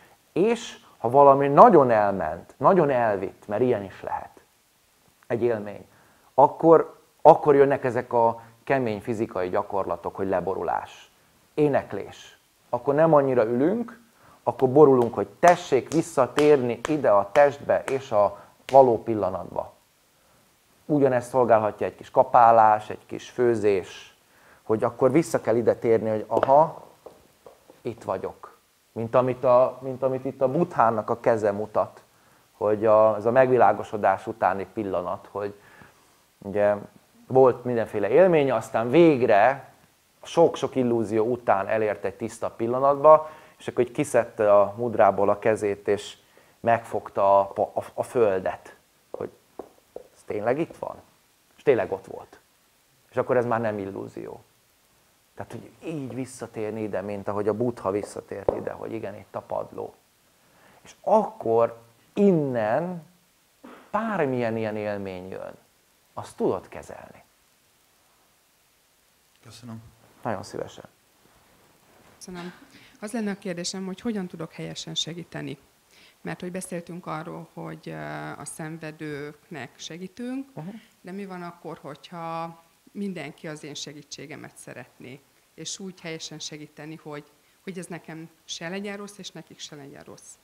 És ha valami nagyon elment, nagyon elvitt, mert ilyen is lehet, egy élmény, akkor, akkor jönnek ezek a kemény fizikai gyakorlatok, hogy leborulás, éneklés. Akkor nem annyira ülünk, akkor borulunk, hogy tessék visszatérni ide a testbe és a való pillanatba. Ugyanezt szolgálhatja egy kis kapálás, egy kis főzés, hogy akkor vissza kell ide térni, hogy aha, itt vagyok. Mint amit, a, mint amit itt a Buddhának a keze mutat, hogy a, ez a megvilágosodás utáni pillanat, hogy ugye volt mindenféle élménye, aztán végre, sok-sok illúzió után elért egy tiszta pillanatba, és akkor így kiszedte a mudrából a kezét, és megfogta a, a, a földet, hogy ez tényleg itt van, és tényleg ott volt. És akkor ez már nem illúzió. Tehát, hogy így visszatérni ide, mint ahogy a Buddha visszatért ide, hogy igen, itt a padló. És akkor innen bármilyen ilyen élmény jön, azt tudod kezelni. Köszönöm. Nagyon szívesen. Köszönöm. Az lenne a kérdésem, hogy hogyan tudok helyesen segíteni. Mert hogy beszéltünk arról, hogy a szenvedőknek segítünk, uh-huh. de mi van akkor, hogyha mindenki az én segítségemet szeretné, és úgy helyesen segíteni, hogy, hogy ez nekem se legyen rossz, és nekik se legyen rossz.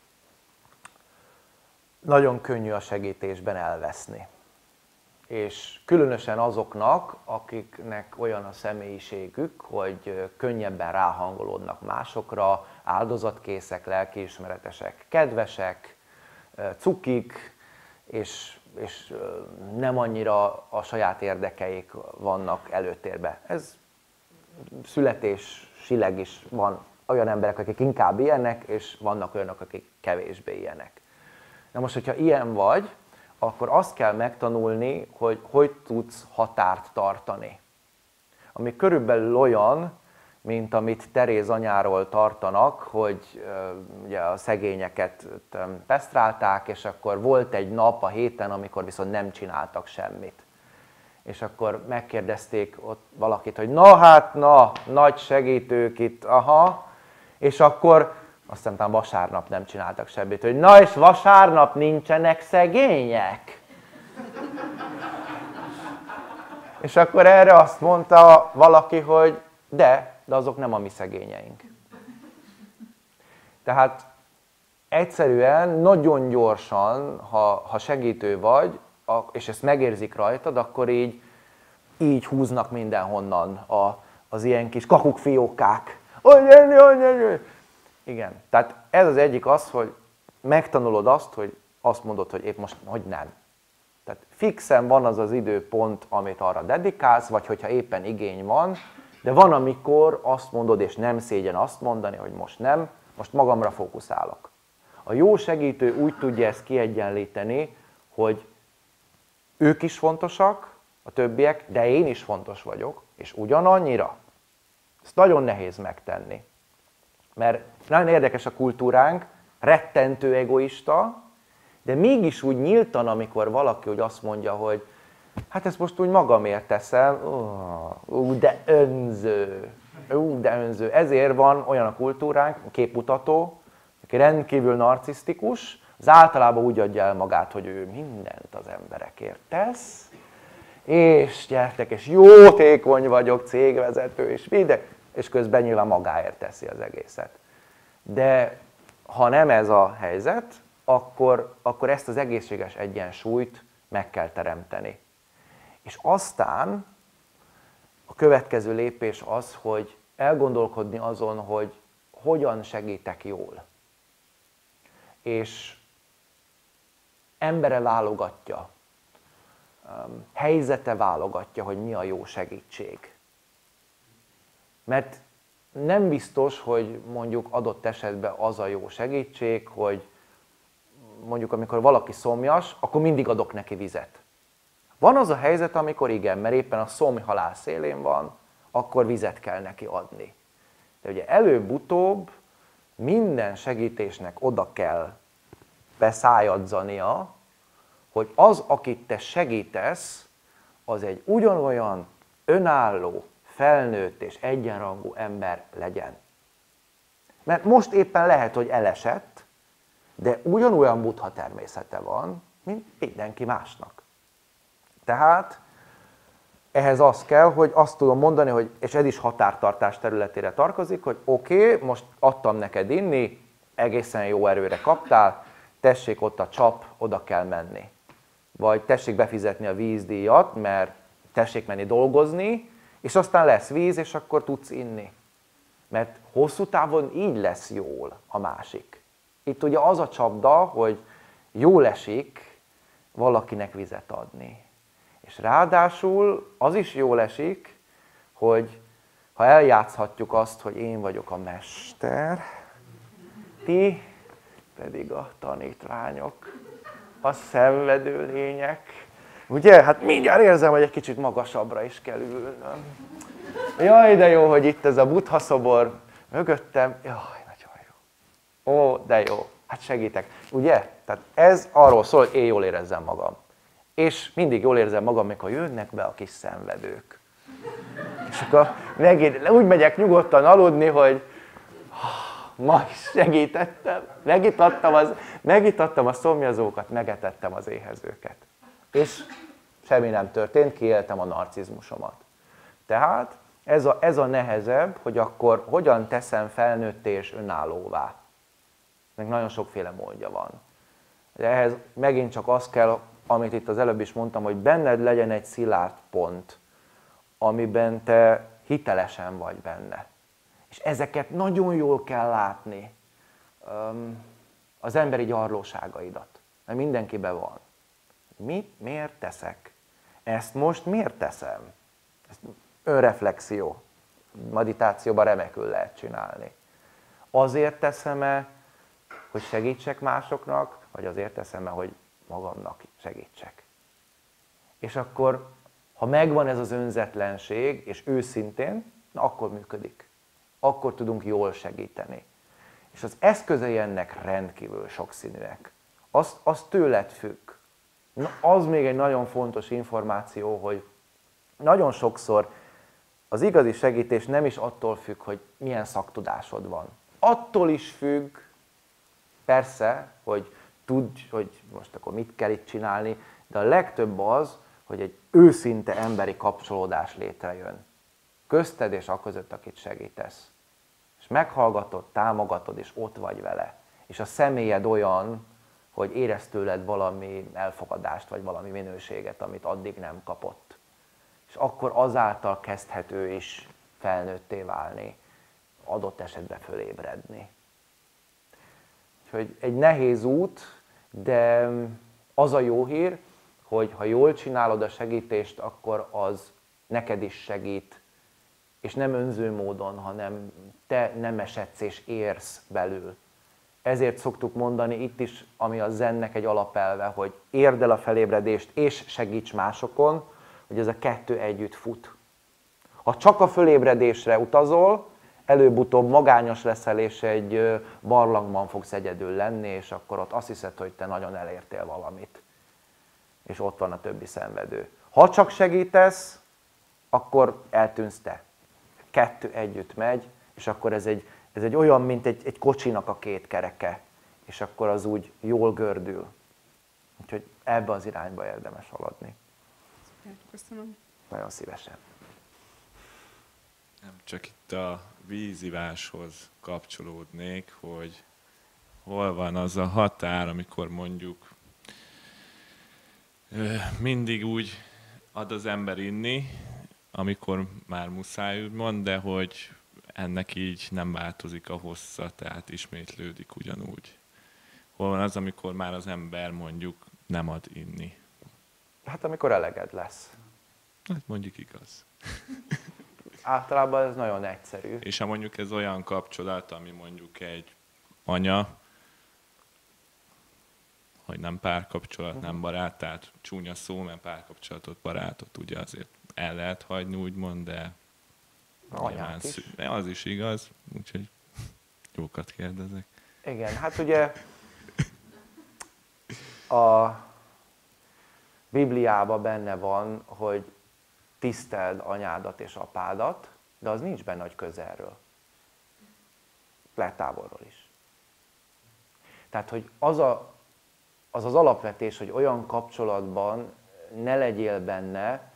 Nagyon könnyű a segítésben elveszni. És különösen azoknak, akiknek olyan a személyiségük, hogy könnyebben ráhangolódnak másokra, áldozatkészek, lelkiismeretesek, kedvesek, cukik, és, és nem annyira a saját érdekeik vannak előtérbe. Ez születésileg is van olyan emberek, akik inkább ilyenek, és vannak olyanok, akik kevésbé ilyenek. Na most, hogyha ilyen vagy, akkor azt kell megtanulni, hogy hogy tudsz határt tartani. Ami körülbelül olyan, mint amit Teréz anyáról tartanak, hogy ugye a szegényeket pesztrálták, és akkor volt egy nap a héten, amikor viszont nem csináltak semmit. És akkor megkérdezték ott valakit, hogy na hát, na, nagy segítők itt, aha, és akkor aztán talán vasárnap nem csináltak semmit, hogy na és vasárnap nincsenek szegények? És akkor erre azt mondta valaki, hogy de, de azok nem a mi szegényeink. Tehát egyszerűen, nagyon gyorsan, ha, ha segítő vagy, és ezt megérzik rajtad, akkor így, így húznak mindenhonnan a, az ilyen kis kakukfiókák. Igen, tehát ez az egyik az, hogy megtanulod azt, hogy azt mondod, hogy épp most, hogy nem. Tehát fixen van az az időpont, amit arra dedikálsz, vagy hogyha éppen igény van, de van, amikor azt mondod, és nem szégyen azt mondani, hogy most nem, most magamra fókuszálok. A jó segítő úgy tudja ezt kiegyenlíteni, hogy ők is fontosak, a többiek, de én is fontos vagyok, és ugyanannyira. Ezt nagyon nehéz megtenni. Mert nagyon érdekes a kultúránk, rettentő egoista, de mégis úgy nyíltan, amikor valaki úgy azt mondja, hogy hát ezt most úgy magamért teszem, ú, de önző, ú, de önző. Ezért van olyan a kultúránk, a képmutató, aki rendkívül narcisztikus, az általában úgy adja el magát, hogy ő mindent az emberekért tesz, és gyertek, és jótékony vagyok, cégvezető, és minden, és közben nyilván magáért teszi az egészet. De ha nem ez a helyzet, akkor, akkor ezt az egészséges egyensúlyt meg kell teremteni. És aztán a következő lépés az, hogy elgondolkodni azon, hogy hogyan segítek jól. És embere válogatja, helyzete válogatja, hogy mi a jó segítség. Mert nem biztos, hogy mondjuk adott esetben az a jó segítség, hogy mondjuk amikor valaki szomjas, akkor mindig adok neki vizet. Van az a helyzet, amikor igen, mert éppen a szomjhalál szélén van, akkor vizet kell neki adni. De ugye előbb-utóbb minden segítésnek oda kell beszájadzania, hogy az, akit te segítesz, az egy ugyanolyan önálló, felnőtt és egyenrangú ember legyen. Mert most éppen lehet, hogy elesett, de ugyanolyan buddha természete van, mint mindenki másnak. Tehát ehhez az kell, hogy azt tudom mondani, hogy, és ez is határtartás területére tartozik, hogy oké, okay, most adtam neked inni, egészen jó erőre kaptál, tessék ott a csap, oda kell menni. Vagy tessék befizetni a vízdíjat, mert tessék menni dolgozni, és aztán lesz víz, és akkor tudsz inni. Mert hosszú távon így lesz jól a másik. Itt ugye az a csapda, hogy jól esik valakinek vizet adni. És ráadásul az is jól esik, hogy ha eljátszhatjuk azt, hogy én vagyok a mester, ti pedig a tanítványok, a szenvedő lények. Ugye? Hát mindjárt érzem, hogy egy kicsit magasabbra is kell ülnöm. Jaj, de jó, hogy itt ez a buddha szobor mögöttem. Jaj, nagyon jó. Ó, de jó. Hát segítek. Ugye? Tehát ez arról szól, hogy én jól érezzem magam. És mindig jól érzem magam, mikor jönnek be a kis szenvedők. És akkor megint úgy megyek nyugodtan aludni, hogy ma is segítettem, megitattam, az, megitattam a szomjazókat, megetettem az éhezőket. És semmi nem történt, kiéltem a narcizmusomat. Tehát ez a, ez a nehezebb, hogy akkor hogyan teszem felnőtté és önállóvá. Meg nagyon sokféle módja van. De ehhez megint csak az kell, amit itt az előbb is mondtam, hogy benned legyen egy szilárd pont, amiben te hitelesen vagy benne. És ezeket nagyon jól kell látni, az emberi gyarlóságaidat, mert mindenkiben van. Mit, miért teszek? Ezt most miért teszem? Ezt önreflexió, meditációban remekül lehet csinálni. azért teszem-e, hogy segítsek másoknak, vagy azért teszem-e, hogy magamnak segítsek. És akkor, ha megvan ez az önzetlenség, és őszintén, na akkor működik. Akkor tudunk jól segíteni. És az eszközei ennek rendkívül sokszínűek. Az, az tőled függ. Na, az még egy nagyon fontos információ, hogy nagyon sokszor az igazi segítés nem is attól függ, hogy milyen szaktudásod van. Attól is függ, persze, hogy tudj, hogy most akkor mit kell itt csinálni, de a legtöbb az, hogy egy őszinte emberi kapcsolódás létrejön. Közted és a között, akit segítesz. És meghallgatod, támogatod, és ott vagy vele. És a személyed olyan, hogy érez tőled valami elfogadást, vagy valami minőséget, amit addig nem kapott. És akkor azáltal kezdhető is felnőtté válni, adott esetben fölébredni. Úgyhogy egy nehéz út, de az a jó hír, hogy ha jól csinálod a segítést, akkor az neked is segít, és nem önző módon, hanem te nem esedsz és érsz belül. Ezért szoktuk mondani itt is, ami a zennek egy alapelve, hogy érd el a felébredést és segíts másokon, hogy ez a kettő együtt fut. Ha csak a fölébredésre utazol, előbb-utóbb magányos leszel, és egy barlangban fogsz egyedül lenni, és akkor ott azt hiszed, hogy te nagyon elértél valamit. És ott van a többi szenvedő. Ha csak segítesz, akkor eltűnsz te. Kettő együtt megy, és akkor ez egy, ez egy olyan, mint egy, egy kocsinak a két kereke, és akkor az úgy jól gördül. Úgyhogy ebbe az irányba érdemes haladni. Köszönöm. Nagyon szívesen. Nem csak itt a víziváshoz kapcsolódnék, hogy hol van az a határ, amikor mondjuk mindig úgy ad az ember inni, amikor már muszáj úgymond, de hogy ennek így nem változik a hossza, tehát ismétlődik ugyanúgy. Hol van az, amikor már az ember mondjuk nem ad inni? Hát amikor eleged lesz. Hát mondjuk igaz. Általában ez nagyon egyszerű. És ha mondjuk ez olyan kapcsolat, ami mondjuk egy anya, hogy nem párkapcsolat, nem barát, tehát csúnya szó, mert párkapcsolatot, barátot ugye azért el lehet hagyni, úgymond, de Anyát is. Szü- az is igaz, úgyhogy jókat kérdezek. Igen, hát ugye a Bibliában benne van, hogy tiszteld anyádat és apádat, de az nincs benne, hogy közelről. Lehet távolról is. Tehát, hogy az, a, az az alapvetés, hogy olyan kapcsolatban ne legyél benne,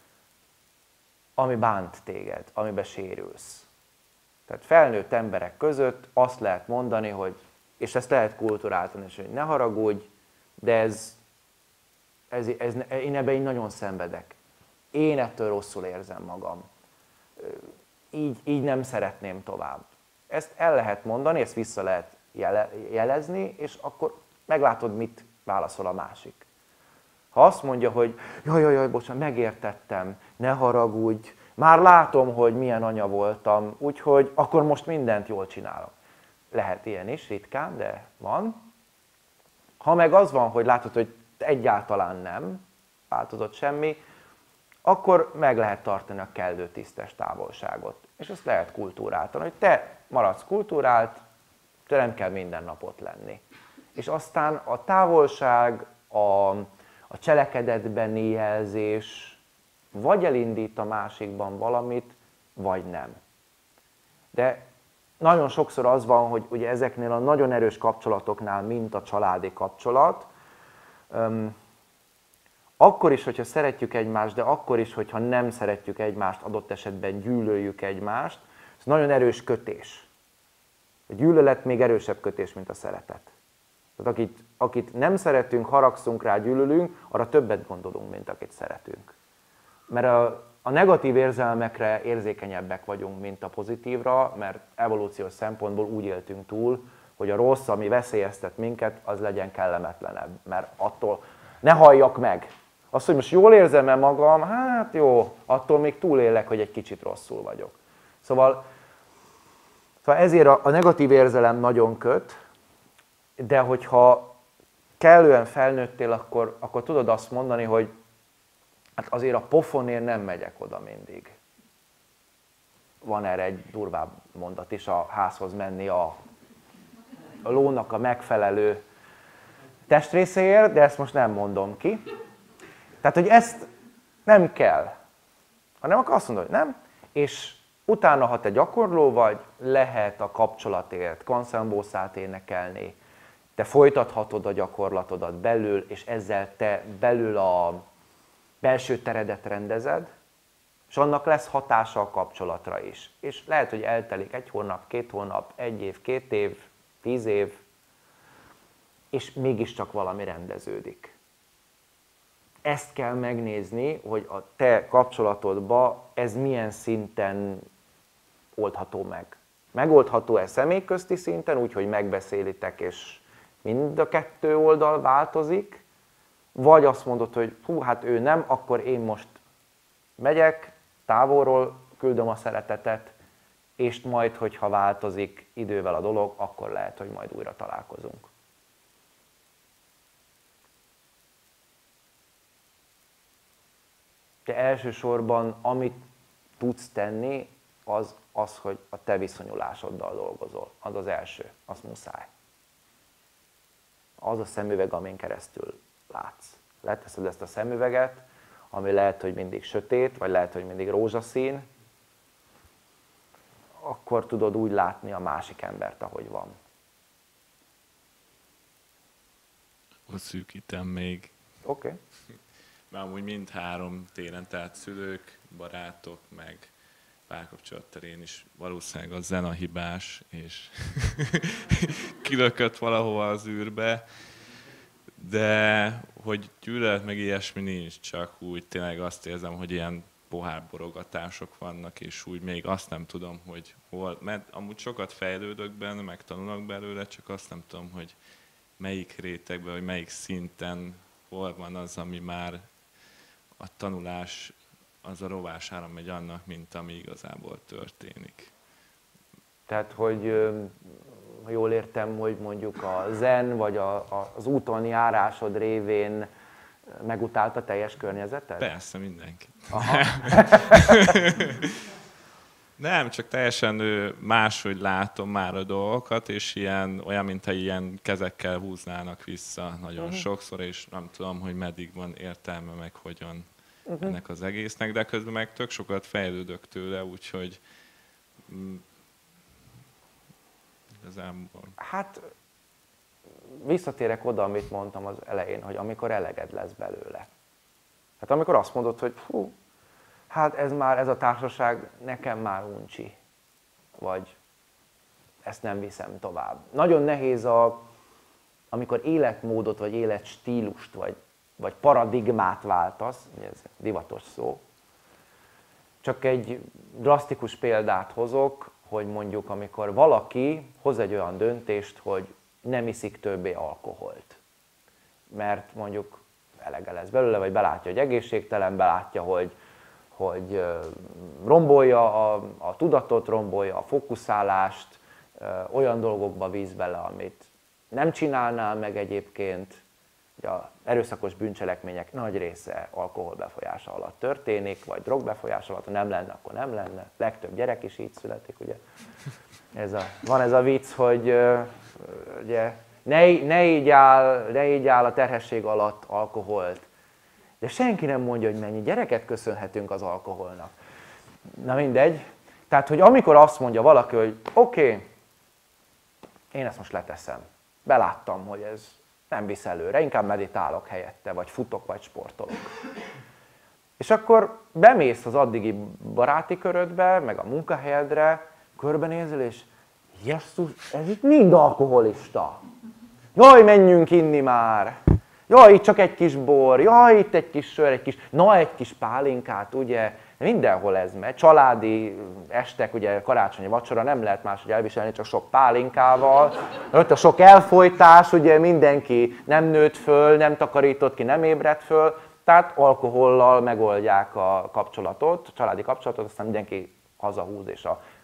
ami bánt téged, amiben sérülsz. Tehát felnőtt emberek között azt lehet mondani, hogy, és ezt lehet kulturáltan is, hogy ne haragudj, de ez, ez, ez, én ebben így nagyon szenvedek. Én ettől rosszul érzem magam. Így, így nem szeretném tovább. Ezt el lehet mondani, ezt vissza lehet jele, jelezni, és akkor meglátod, mit válaszol a másik. Ha azt mondja, hogy jaj, jaj, jaj, bocsánat, megértettem, ne haragudj, már látom, hogy milyen anya voltam, úgyhogy akkor most mindent jól csinálok. Lehet ilyen is, ritkán, de van. Ha meg az van, hogy látod, hogy egyáltalán nem változott semmi, akkor meg lehet tartani a kellő tisztes távolságot. És azt lehet kultúráltani, hogy te maradsz kultúrált, te nem kell minden nap ott lenni. És aztán a távolság, a, a cselekedetbeni jelzés vagy elindít a másikban valamit, vagy nem. De nagyon sokszor az van, hogy ugye ezeknél a nagyon erős kapcsolatoknál, mint a családi kapcsolat, öm, akkor is, hogyha szeretjük egymást, de akkor is, hogyha nem szeretjük egymást, adott esetben gyűlöljük egymást, ez nagyon erős kötés. A gyűlölet még erősebb kötés, mint a szeretet. Tehát akit, akit nem szeretünk, haragszunk rá, gyűlölünk, arra többet gondolunk, mint akit szeretünk. Mert a, a negatív érzelmekre érzékenyebbek vagyunk, mint a pozitívra, mert evolúciós szempontból úgy éltünk túl, hogy a rossz, ami veszélyeztet minket, az legyen kellemetlenebb. Mert attól ne halljak meg. Azt, hogy most jól érzem-e magam, hát jó, attól még túlélek, hogy egy kicsit rosszul vagyok. Szóval Szóval ezért a, a negatív érzelem nagyon köt, de hogyha kellően felnőttél, akkor, akkor tudod azt mondani, hogy hát azért a pofonért nem megyek oda mindig. Van erre egy durvább mondat is, a házhoz menni a, a lónak a megfelelő testrészéért, de ezt most nem mondom ki. Tehát, hogy ezt nem kell, hanem akkor azt mondod, hogy nem, és utána, ha te gyakorló vagy, lehet a kapcsolatért konszembószát énekelni, te folytathatod a gyakorlatodat belül, és ezzel te belül a belső teredet rendezed, és annak lesz hatása a kapcsolatra is. És lehet, hogy eltelik egy hónap, két hónap, egy év, két év, tíz év, és mégiscsak valami rendeződik. Ezt kell megnézni, hogy a te kapcsolatodban ez milyen szinten oldható meg. Megoldható-e személyközti szinten, úgyhogy megbeszélitek, és mind a kettő oldal változik, vagy azt mondod, hogy hú, hát ő nem, akkor én most megyek, távolról küldöm a szeretetet, és majd, hogyha változik idővel a dolog, akkor lehet, hogy majd újra találkozunk. De elsősorban, amit tudsz tenni, az az, hogy a te viszonyulásoddal dolgozol. Az az első, az muszáj. Az a szemüveg, amin keresztül látsz. Leteszed ezt a szemüveget, ami lehet, hogy mindig sötét, vagy lehet, hogy mindig rózsaszín, akkor tudod úgy látni a másik embert, ahogy van. Ott szűkítem még. Oké. Okay. Mert amúgy mindhárom téren, tehát szülők, barátok, meg párkapcsolat terén is valószínűleg a zene hibás, és kilökött valahova az űrbe, de hogy gyűlölet meg ilyesmi nincs, csak úgy tényleg azt érzem, hogy ilyen pohárborogatások vannak, és úgy még azt nem tudom, hogy hol, mert amúgy sokat fejlődök benne, meg tanulok belőle, csak azt nem tudom, hogy melyik rétegben, vagy melyik szinten hol van az, ami már a tanulás az a rovására megy annak, mint ami igazából történik. Tehát, hogy ha jól értem, hogy mondjuk a zen, vagy a, a, az úton járásod révén megutálta teljes környezeted? Persze, mindenki. Aha. Nem, csak teljesen máshogy látom már a dolgokat, és ilyen, olyan, mintha ilyen kezekkel húznának vissza nagyon uh-huh. sokszor, és nem tudom, hogy meddig van értelme, meg hogyan uh-huh. ennek az egésznek, de közben meg tök sokat fejlődök tőle, úgyhogy mm, igazából... Hát visszatérek oda, amit mondtam az elején, hogy amikor eleged lesz belőle. Hát amikor azt mondod, hogy hú, hát ez már, ez a társaság nekem már uncsi, vagy ezt nem viszem tovább. Nagyon nehéz, a, amikor életmódot, vagy életstílust, vagy, vagy paradigmát váltasz, ez divatos szó. Csak egy drasztikus példát hozok, hogy mondjuk amikor valaki hoz egy olyan döntést, hogy nem iszik többé alkoholt. Mert mondjuk elege lesz belőle, vagy belátja, hogy egészségtelen, belátja, hogy hogy rombolja a, a tudatot, rombolja a fókuszálást, olyan dolgokba víz bele, amit nem csinálnál meg egyébként. Ugye az erőszakos bűncselekmények nagy része alkohol befolyása alatt történik, vagy drog befolyása alatt, ha nem lenne, akkor nem lenne. Legtöbb gyerek is így születik, ugye. Ez a, van ez a vicc, hogy ugye, ne, ne, így áll, ne így áll a terhesség alatt alkoholt. De senki nem mondja, hogy mennyi gyereket köszönhetünk az alkoholnak. Na mindegy. Tehát, hogy amikor azt mondja valaki, hogy oké, okay, én ezt most leteszem. Beláttam, hogy ez nem visz előre, inkább meditálok helyette, vagy futok, vagy sportolok. És akkor bemész az addigi baráti körödbe, meg a munkahelyedre, körbenézel, és jesszus, ez itt mind alkoholista. Jaj, menjünk inni már! Jaj, itt csak egy kis bor, jaj, itt egy kis sör, egy kis, na egy kis pálinkát, ugye, mindenhol ez megy. Családi estek, ugye karácsonyi vacsora, nem lehet máshogy elviselni, csak sok pálinkával. Ott a sok elfojtás, ugye mindenki nem nőtt föl, nem takarított ki, nem ébredt föl, tehát alkohollal megoldják a kapcsolatot, a családi kapcsolatot, aztán mindenki hazahúz, és a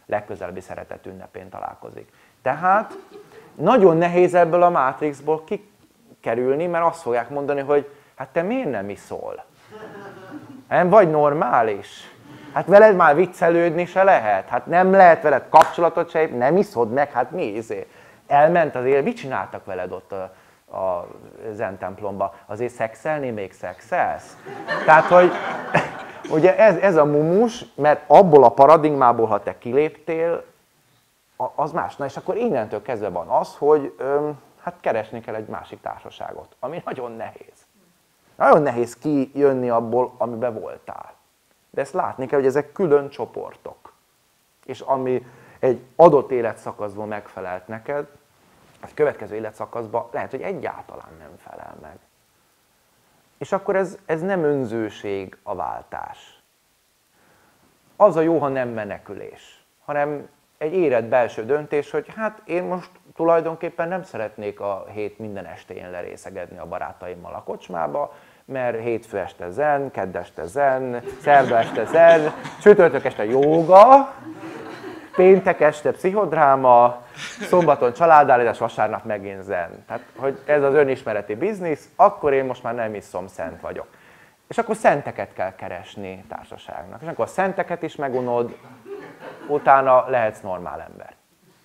legközelebbi szeretet ünnepén találkozik. Tehát nagyon nehéz ebből a mátrixból kikerülni, mert azt fogják mondani, hogy hát te miért nem iszol? Nem vagy normális? Hát veled már viccelődni se lehet, hát nem lehet veled kapcsolatot se, nem iszod meg, hát mi izé? Elment az élet, mit csináltak veled ott a, a zen templomba? Azért szexelni még szexelsz? Tehát, hogy ugye ez, ez a mumus, mert abból a paradigmából, ha te kiléptél, az más. Na és akkor innentől kezdve van az, hogy öm, hát keresni kell egy másik társaságot, ami nagyon nehéz. Nagyon nehéz kijönni abból, amiben voltál. De ezt látni kell, hogy ezek külön csoportok. És ami egy adott életszakaszban megfelelt neked, a következő életszakaszban lehet, hogy egyáltalán nem felel meg. És akkor ez, ez nem önzőség a váltás. Az a jó, ha nem menekülés, hanem egy érett belső döntés, hogy hát én most tulajdonképpen nem szeretnék a hét minden estéjén lerészegedni a barátaimmal a kocsmába, mert hétfő este zen, kedd este zen, szerda este zen, csütörtök este jóga, péntek este pszichodráma, szombaton családállítás, vasárnap megint zen. Tehát, hogy ez az önismereti biznisz, akkor én most már nem iszom, szent vagyok. És akkor szenteket kell keresni társaságnak. És akkor a szenteket is megunod, utána lehetsz normál ember.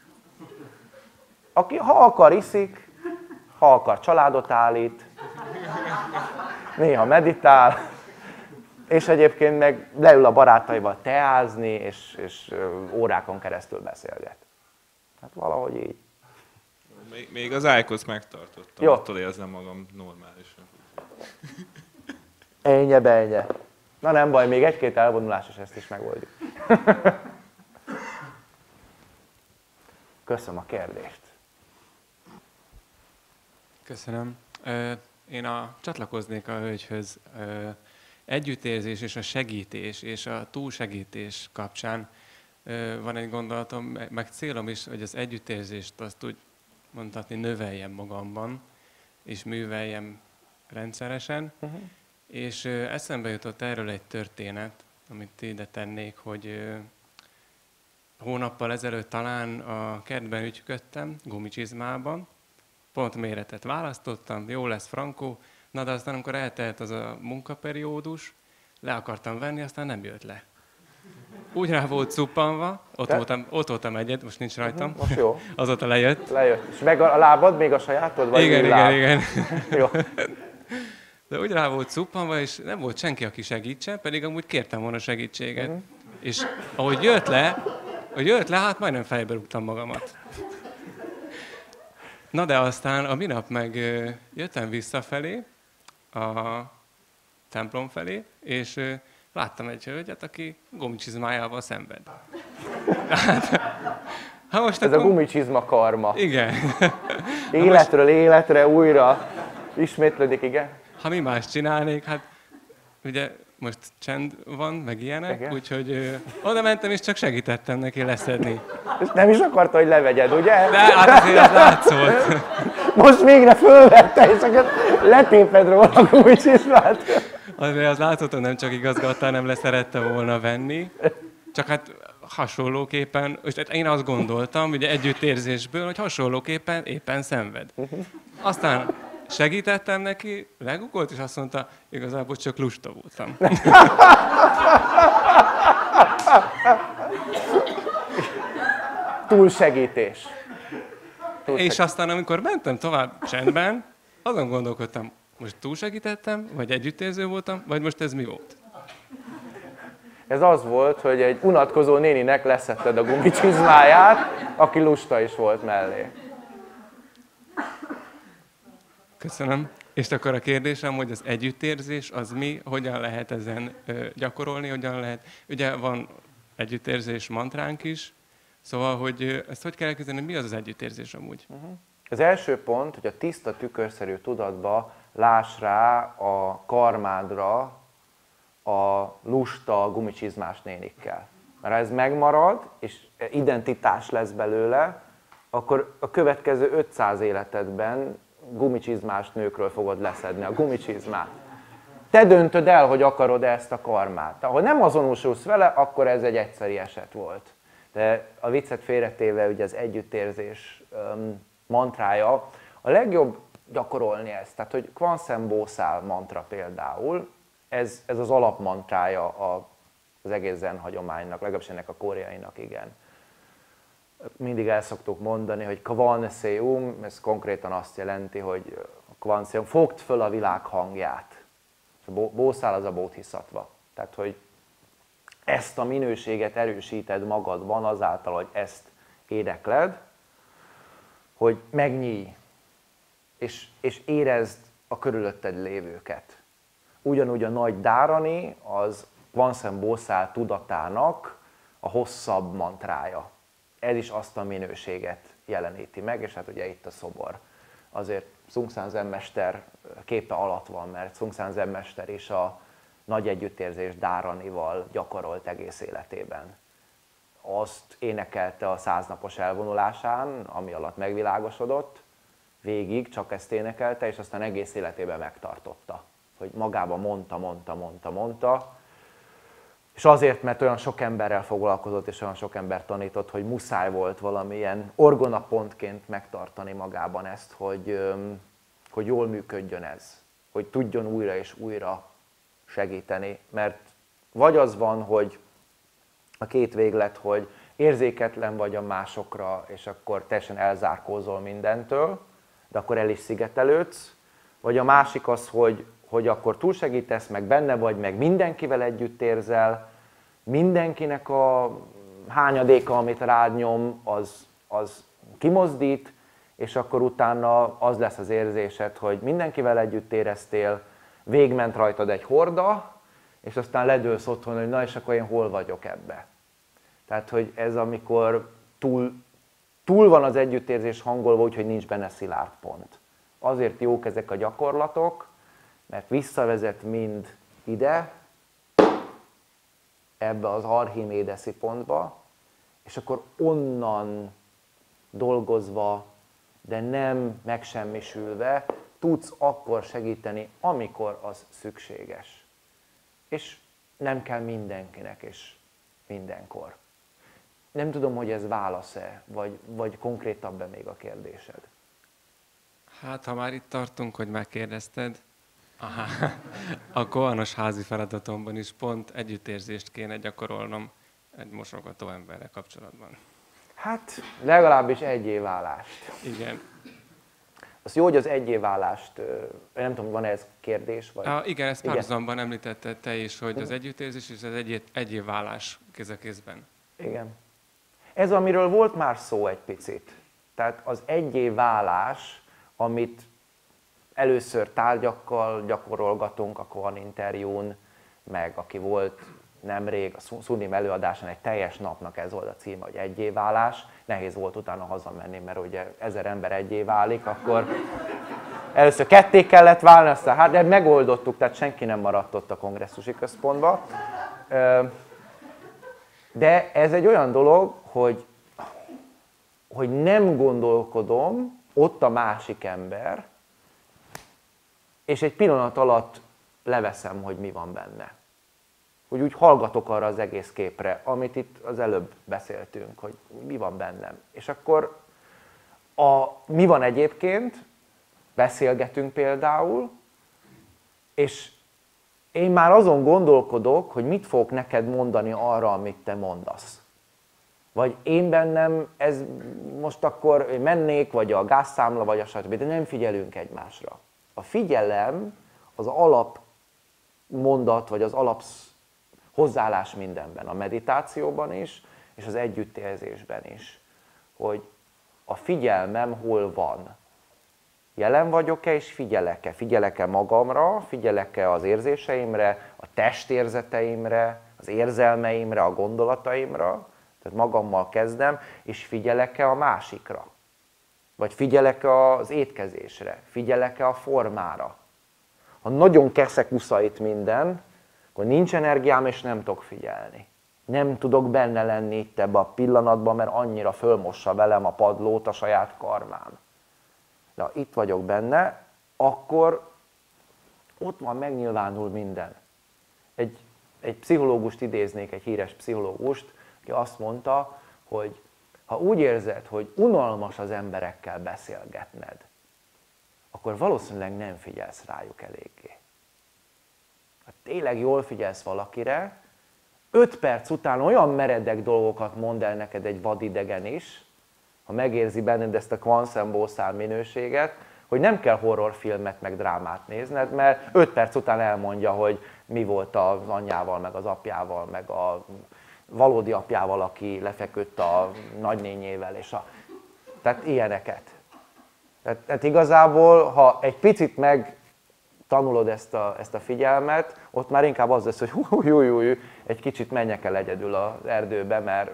Aki ha akar iszik, ha akar családot állít, néha meditál, és egyébként meg leül a barátaival teázni, és, és órákon keresztül beszélget. Hát valahogy így. Még, még az ájkot megtartottam, jó. Attól érzem magam normálisan. Ennye, bennye. Na nem baj, még egy-két elvonulás, és ezt is megoldjuk. Köszönöm a kérdést. Köszönöm. Én a, csatlakoznék a hölgyhöz. Együttérzés és a segítés és a túlsegítés kapcsán van egy gondolatom, meg célom is, hogy az együttérzést azt úgy mondhatni növeljem magamban, és műveljem rendszeresen. Uh-huh. És eszembe jutott erről egy történet, amit ide tennék, hogy hónappal ezelőtt talán a kertben ügyködtem, gumicsizmában, pont méretet választottam, jó lesz frankó, na de aztán amikor eltelt az a munkaperiódus, le akartam venni, aztán nem jött le. Úgy rá volt cuppanva, ott, voltam, ott voltam egyet, most nincs rajtam, Most jó. azóta lejött. Lejött. És meg a lábad még a sajátod? Vagy igen, igen, igen. Jó. De úgy rá volt cuppanva, és nem volt senki, aki segítsen, pedig amúgy kértem volna segítséget. Uh-huh. És ahogy jött le, ahogy jött le, hát majdnem fejbe rúgtam magamat. Na de aztán a minap meg jöttem visszafelé, a templom felé, és láttam egy hölgyet, aki gumicsizmájával szenved. Hát, ha most ez akkor... a gumicsizma karma. Igen. Életről most... életre újra ismétlődik, igen. Ha mi más csinálnék, hát ugye most csend van, meg ilyenek, úgyhogy ö, oda mentem és csak segítettem neki leszedni. És nem is akarta, hogy levegyed, ugye? De hát azért az látszott. Most végre fölvette, és akkor letéped róla a gumicsizmát. Azért az látszott, hogy nem csak igazgatta, hanem leszerette volna venni. Csak hát hasonlóképpen, és én azt gondoltam, ugye együttérzésből, hogy hasonlóképpen éppen szenved. Aztán segítettem neki, legugolt, és azt mondta, igazából csak lusta voltam. Túlsegítés. Túlsegítés. És aztán, amikor mentem tovább csendben, azon gondolkodtam, most túlsegítettem, vagy együttérző voltam, vagy most ez mi volt? Ez az volt, hogy egy unatkozó néninek leszetted a gumicsizmáját, aki lusta is volt mellé. Köszönöm. És akkor a kérdésem, hogy az együttérzés az mi, hogyan lehet ezen ö, gyakorolni, hogyan lehet, ugye van együttérzés mantránk is, szóval, hogy ö, ezt hogy kell elkezdeni, mi az az együttérzés amúgy? Uh-huh. Az első pont, hogy a tiszta tükörszerű tudatba láss rá a karmádra a lusta gumicsizmás nénikkel. Mert ha ez megmarad, és identitás lesz belőle, akkor a következő ötszáz életedben gumicsizmás nőkről fogod leszedni a gumicsizmát. Te döntöd el, hogy akarod ezt a karmát. Ha nem azonosulsz vele, akkor ez egy egyszeri eset volt. De a viccet félretéve, ugye az együttérzés um, mantrája, a legjobb gyakorolni ezt. Tehát, hogy Kwansen Bosal mantra például, ez, ez az alapmantrája a, az egész zen hagyománynak, legalábbis ennek a koreainak, igen. Mindig el szoktuk mondani, hogy Kwan Seum, ez konkrétan azt jelenti, hogy Kwan Seum, fogd föl a világ hangját. Bosal az a bodhisattva. Tehát, hogy ezt a minőséget erősíted magadban azáltal, hogy ezt énekled, hogy megnyílj, és, és érezd a körülötted lévőket. Ugyanúgy a nagy dárani az Kwansen Bosal tudatának a hosszabb mantrája. Ez is azt a minőséget jeleníti meg, és hát ugye itt a szobor. Azért Sungsan Zen mester képe alatt van, mert Sungsan Zen mester is a nagy együttérzés dáranival gyakorolt egész életében. Azt énekelte a száznapos elvonulásán, ami alatt megvilágosodott, végig csak ezt énekelte, és aztán egész életében megtartotta. Hogy magában mondta, mondta, mondta, mondta. És azért, mert olyan sok emberrel foglalkozott, és olyan sok ember tanított, hogy muszáj volt valamilyen orgonapontként megtartani magában ezt, hogy, hogy jól működjön ez. Hogy tudjon újra és újra segíteni. Mert vagy az van, hogy a két véglet, hogy érzéketlen vagy a másokra, és akkor teljesen elzárkózol mindentől, de akkor el is szigetelődsz, vagy a másik az, hogy, hogy akkor túlsegítesz, meg benne vagy, meg mindenkivel együtt érzel, mindenkinek a hányadéka, amit rád nyom, az, az kimozdít, és akkor utána az lesz az érzésed, hogy mindenkivel együtt éreztél, végment rajtad egy horda, és aztán ledőlsz otthon, hogy na és akkor én hol vagyok ebbe. Tehát, hogy ez amikor túl, túl van az együttérzés hangolva, úgyhogy nincs benne szilárd pont. Azért jók ezek a gyakorlatok, mert visszavezet mind ide, ebbe az archimédeszi pontba, és akkor onnan dolgozva, de nem megsemmisülve, tudsz akkor segíteni, amikor az szükséges. És nem kell mindenkinek, és mindenkor. Nem tudom, hogy ez válasz-e, vagy, vagy konkrétabb-e még a kérdésed. Hát, ha már itt tartunk, hogy megkérdezted, aha, a koanos házi feladatomban is pont együttérzést kéne gyakorolnom egy mosogató emberrel kapcsolatban. Hát, legalábbis egy évvállást. Igen. Az jó, hogy az egy évvállást, nem tudom, van-e ez kérdés? Vagy... Ah, igen, ezt párhuzamban említetted te is, hogy az együttérzés és az egy, egy évválás kéz a kézben. Igen. Ez, amiről volt már szó egy picit. Tehát az egy évválás, amit először tárgyakkal gyakorolgatunk a Koan interjún, meg aki volt nemrég a Szunim előadásán, egy teljes napnak ez volt a címe, hogy egy évválás. Nehéz volt utána hazamenni, mert ugye ezer ember egyé válik, akkor először ketté kellett válni, aztán hát de megoldottuk, tehát senki nem maradt ott a kongresszusi központba. De ez egy olyan dolog, hogy, hogy nem gondolkodom, ott a másik ember, és egy pillanat alatt leveszem, hogy mi van benne. Hogy úgy hallgatok arra az egész képre, amit itt az előbb beszéltünk, hogy mi van bennem. És akkor a, mi van egyébként, beszélgetünk például, és én már azon gondolkodok, hogy mit fogok neked mondani arra, amit te mondasz. Vagy én bennem, ez most akkor mennék, vagy a gázszámla, vagy a stb. De nem figyelünk egymásra. A figyelem az alapmondat, vagy az alap hozzáállás mindenben, a meditációban is, és az együttérzésben is. Hogy a figyelmem hol van. Jelen vagyok-e, és figyelek-e? Figyelek-e magamra, figyelek-e az érzéseimre, a testérzeteimre, az érzelmeimre, a gondolataimra, tehát magammal kezdem, és figyelek-e a másikra? Vagy figyelek-e az étkezésre? Figyelek-e a formára? Ha nagyon keszekuszá itt minden, akkor nincs energiám, és nem tudok figyelni. Nem tudok benne lenni itt ebbe a pillanatban, mert annyira fölmossa velem a padlót a saját karmám. De ha itt vagyok benne, akkor ott van, megnyilvánul minden. Egy, egy pszichológust idéznék, egy híres pszichológust, aki azt mondta, hogy ha úgy érzed, hogy unalmas az emberekkel beszélgetned, akkor valószínűleg nem figyelsz rájuk eléggé. Ha tényleg jól figyelsz valakire, öt perc után olyan meredek dolgokat mond el neked egy vadidegen is, ha megérzi benned ezt a kvanszembószál minőséget, hogy nem kell horrorfilmet meg drámát nézned, mert öt perc után elmondja, hogy mi volt az anyjával, meg az apjával, meg a valódi apjával, aki lefeküdt a nagynényével, és a... tehát ilyeneket. Tehát, tehát igazából, ha egy picit megtanulod ezt a, ezt a figyelmet, ott már inkább az lesz, hogy hú, hú, hú, hú, egy kicsit menjek el egyedül az erdőbe, mert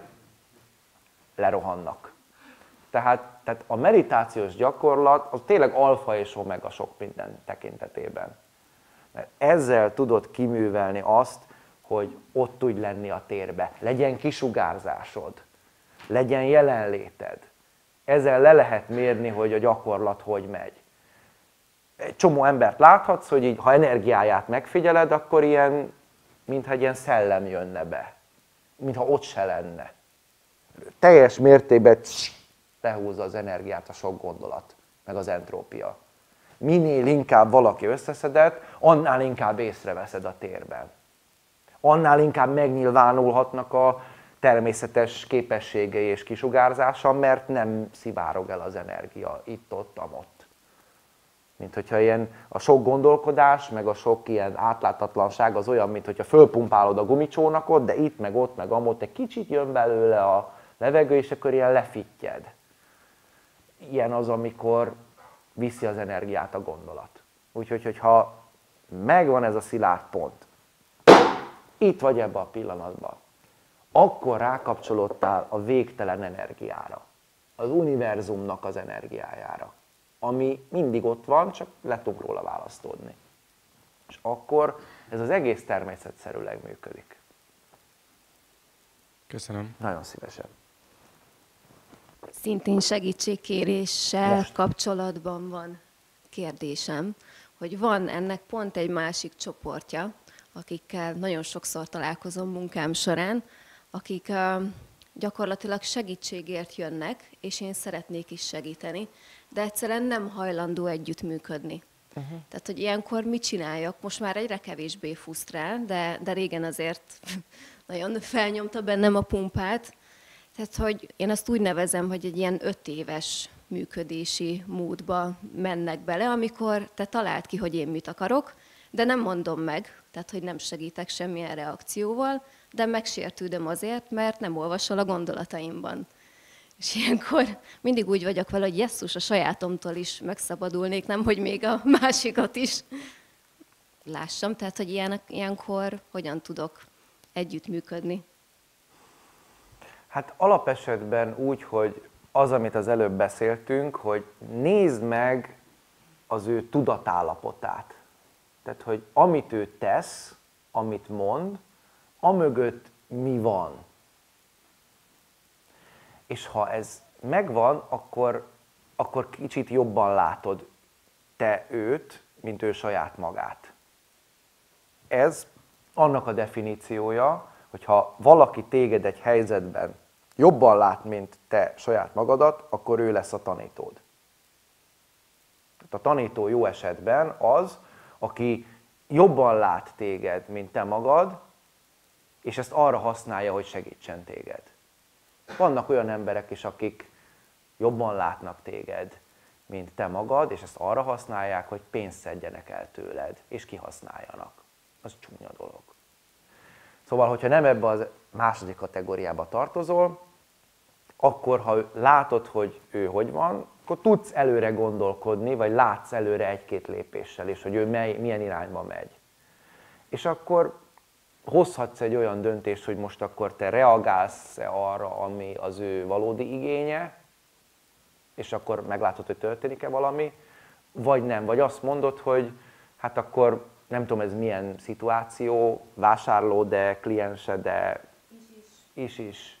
lerohannak. Tehát, tehát a meditációs gyakorlat az tényleg alfa és omega sok minden tekintetében. Mert ezzel tudod kiművelni azt, hogy ott tudj lenni a térbe, legyen kisugárzásod, legyen jelenléted. Ezzel le lehet mérni, hogy a gyakorlat hogy megy. Egy csomó embert láthatsz, hogy így, ha energiáját megfigyeled, akkor ilyen, mintha egy ilyen szellem jönne be. Mintha ott se lenne. Teljes mértékben lehúzza az energiát a sok gondolat, meg az entrópia. Minél inkább valaki összeszedett, annál inkább észreveszed a térben. Annál inkább megnyilvánulhatnak a természetes képességei és kisugárzása, mert nem szivárog el az energia itt-ott, amott. Mint hogyha ilyen a sok gondolkodás, meg a sok ilyen átláthatatlanság az olyan, mint hogyha fölpumpálod a gumicsónakot, de itt, meg ott, meg amott egy kicsit jön belőle a levegő, és akkor ilyen lefittyed. Ilyen az, amikor viszi az energiát a gondolat. Úgyhogy, hogyha megvan ez a szilárd pont, itt vagy ebben a pillanatban, akkor rákapcsolódtál a végtelen energiára, az univerzumnak az energiájára, ami mindig ott van, csak le tudunk róla választódni. És akkor ez az egész természetszerűleg működik. Köszönöm. Nagyon szívesen. Szintén segítségkéréssel Most. kapcsolatban van kérdésem, hogy van ennek pont egy másik csoportja, akikkel nagyon sokszor találkozom munkám során, akik uh, gyakorlatilag segítségért jönnek, és én szeretnék is segíteni, de egyszerűen nem hajlandó együttműködni. Uh-huh. Tehát, hogy ilyenkor mit csináljak? Most már egyre kevésbé frusztrál, de, de régen azért nagyon felnyomta bennem a pumpát. Tehát, hogy én azt úgy nevezem, hogy egy ilyen öt éves működési módba mennek bele, amikor te találd ki, hogy én mit akarok, de nem mondom meg, tehát, hogy nem segítek semmilyen reakcióval, de megsértődöm azért, mert nem olvasol a gondolataimban. És ilyenkor mindig úgy vagyok vele, hogy jesszus, a sajátomtól is megszabadulnék, nem, hogy még a másikat is lássam. Tehát, hogy ilyen, ilyenkor hogyan tudok együttműködni. Hát alapesetben úgy, hogy az, amit az előbb beszéltünk, hogy nézd meg az ő tudatállapotát. Tehát, hogy amit ő tesz, amit mond, amögött mi van. És ha ez megvan, akkor, akkor kicsit jobban látod te őt, mint ő saját magát. Ez annak a definíciója, hogyha valaki téged egy helyzetben jobban lát, mint te saját magadat, akkor ő lesz a tanítód. A tanító jó esetben az, aki jobban lát téged, mint te magad, és ezt arra használja, hogy segítsen téged. Vannak olyan emberek is, akik jobban látnak téged, mint te magad, és ezt arra használják, hogy pénzt szedjenek el tőled, és kihasználjanak. Az csúnya dolog. Szóval, hogyha nem ebbe a második kategóriába tartozol, akkor, ha látod, hogy ő hogy van, akkor tudsz előre gondolkodni, vagy látsz előre egy-két lépéssel, és hogy ő mely, milyen irányba megy. És akkor hozhatsz egy olyan döntést, hogy most akkor te reagálsz-e arra, ami az ő valódi igénye, és akkor meglátod, hogy történik-e valami, vagy nem. Vagy azt mondod, hogy hát akkor nem tudom, ez milyen szituáció, vásárló, de kliense, de is is. is.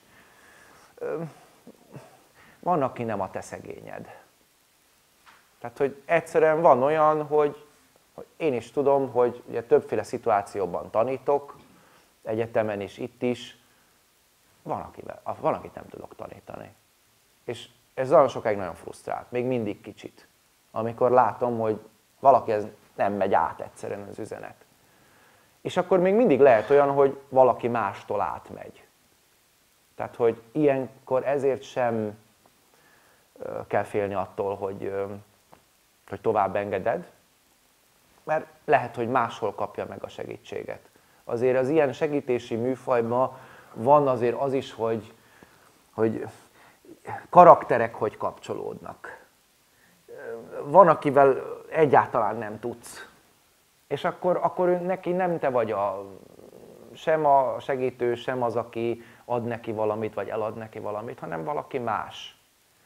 Van, aki nem a te szegényed. Tehát, hogy egyszerűen van olyan, hogy, hogy én is tudom, hogy ugye többféle szituációban tanítok, egyetemen is, itt is, van, akivel, van, akit nem tudok tanítani. És ez nagyon sokáig nagyon frusztrált, még mindig kicsit. Amikor látom, hogy valaki ez nem megy át egyszerűen az üzenet. És akkor még mindig lehet olyan, hogy valaki mástól átmegy. Tehát, hogy ilyenkor ezért sem kell félni attól, hogy, hogy tovább engeded, mert lehet, hogy máshol kapja meg a segítséget. Azért az ilyen segítési műfajban van azért az is, hogy, hogy karakterek hogy kapcsolódnak. Van, akivel egyáltalán nem tudsz. És akkor, akkor neki nem te vagy a, sem a segítő, sem az, aki ad neki valamit, vagy elad neki valamit, hanem valaki más.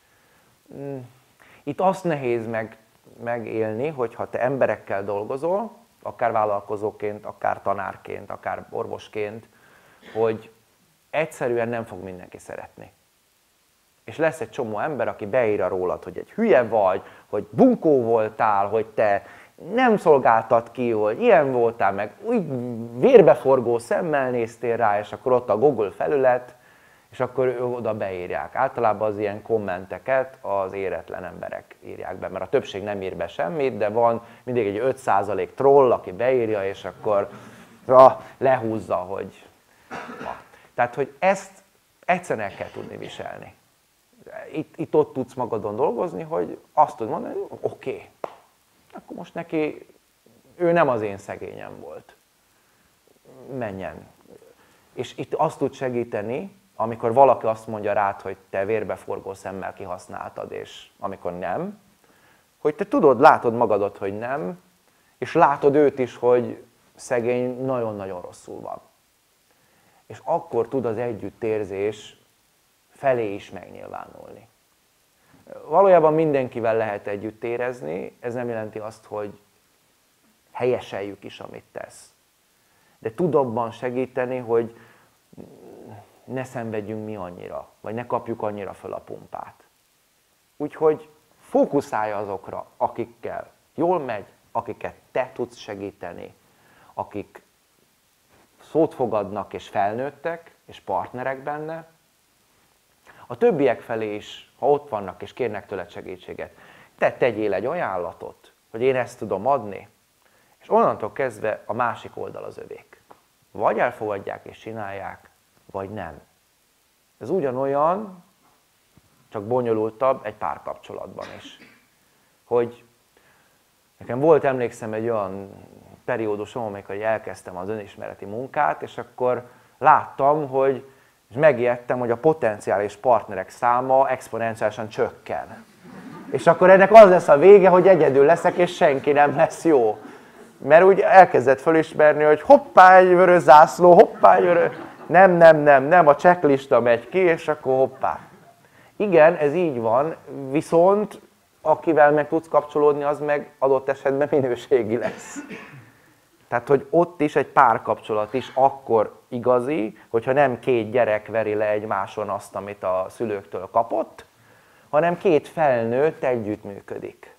Itt azt nehéz meg, megélni, hogyha te emberekkel dolgozol, akár vállalkozóként, akár tanárként, akár orvosként, hogy egyszerűen nem fog mindenki szeretni. És lesz egy csomó ember, aki beírja rólad, hogy egy hülye vagy, hogy bunkó voltál, hogy te nem szolgáltad ki, hogy ilyen voltál, meg úgy vérbeforgó szemmel néztél rá, és akkor ott a Google felület, és akkor oda beírják. Általában az ilyen kommenteket az éretlen emberek írják be, mert a többség nem ír be semmit, de van mindig egy öt százalék troll, aki beírja, és akkor ah, lehúzza, hogy... Ah. Tehát, hogy ezt egyszerűen el kell tudni viselni. Itt, itt ott tudsz magadon dolgozni, hogy azt tudod mondani, hogy oké, okay, akkor most neki, ő nem az én szegényem volt. Menjen. És itt azt tud segíteni, amikor valaki azt mondja rád, hogy te vérbeforgó szemmel kihasználtad, és amikor nem, hogy te tudod, látod magadat, hogy nem, és látod őt is, hogy szegény nagyon-nagyon rosszul van. És akkor tud az együttérzés felé is megnyilvánulni. Valójában mindenkivel lehet együtt érezni, ez nem jelenti azt, hogy helyeseljük is, amit tesz. De tud abban segíteni, hogy ne szenvedjünk mi annyira, vagy ne kapjuk annyira föl a pumpát. Úgyhogy fókuszálj azokra, akikkel jól megy, akiket te tudsz segíteni, akik szót fogadnak és felnőttek, és partnerek benne. A többiek felé is, ha ott vannak és kérnek tőled segítséget, te tegyél egy ajánlatot, hogy én ezt tudom adni, és onnantól kezdve a másik oldal az övék. Vagy elfogadják és csinálják, vagy nem. Ez ugyanolyan, csak bonyolultabb egy párkapcsolatban is. Hogy nekem volt, emlékszem, egy olyan periódusom, amikor elkezdtem az önismereti munkát, és akkor láttam, hogy és megijedtem, hogy a potenciális partnerek száma exponenciálisan csökken. És akkor ennek az lesz a vége, hogy egyedül leszek, és senki nem lesz jó. Mert úgy elkezdett felismerni, hogy hoppá, egy vörös zászló, hoppá, egy vörös... Nem, nem, nem, nem, a checklista megy ki, és akkor hoppá. Igen, ez így van, viszont akivel meg tudsz kapcsolódni, az meg adott esetben minőségi lesz. Tehát, hogy ott is egy párkapcsolat is akkor igazi, hogyha nem két gyerek veri le egymáson azt, amit a szülőktől kapott, hanem két felnőtt együttműködik.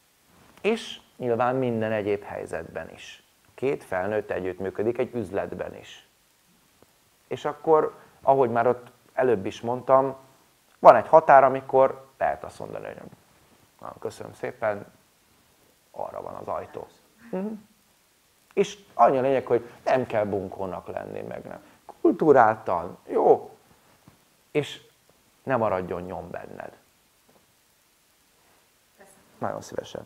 És nyilván minden egyéb helyzetben is. Két felnőtt együttműködik egy üzletben is. És akkor, ahogy már ott előbb is mondtam, van egy határ, amikor lehet azt mondani, hogy na, köszönöm szépen, arra van az ajtó. Uh-huh. És annyi a lényeg, hogy nem kell bunkónak lenni, meg nem. Kulturáltan, jó, és ne maradjon nyom benned. Köszönöm. Nagyon szívesen.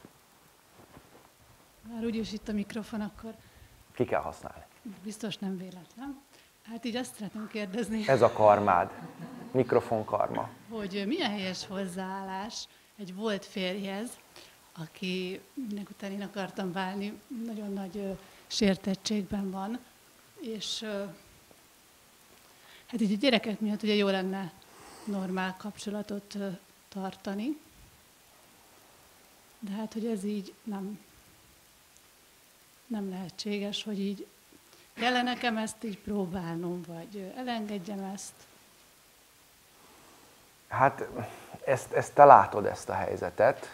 Már úgyis itt a mikrofon, akkor... Ki kell használni. Biztos nem véletlen. Hát így azt szeretném kérdezni... Ez a karmád. Mikrofon karma. Hogy milyen helyes hozzáállás egy volt férjhez, aki minek után én akartam válni, nagyon nagy ö, sértettségben van, és ö, hát így a gyerekek miatt ugye jó lenne normál kapcsolatot ö, tartani, de hát, hogy ez így nem, nem lehetséges, hogy így kell nekem ezt így próbálnom, vagy elengedjem ezt? Hát ezt, ezt te látod, ezt a helyzetet.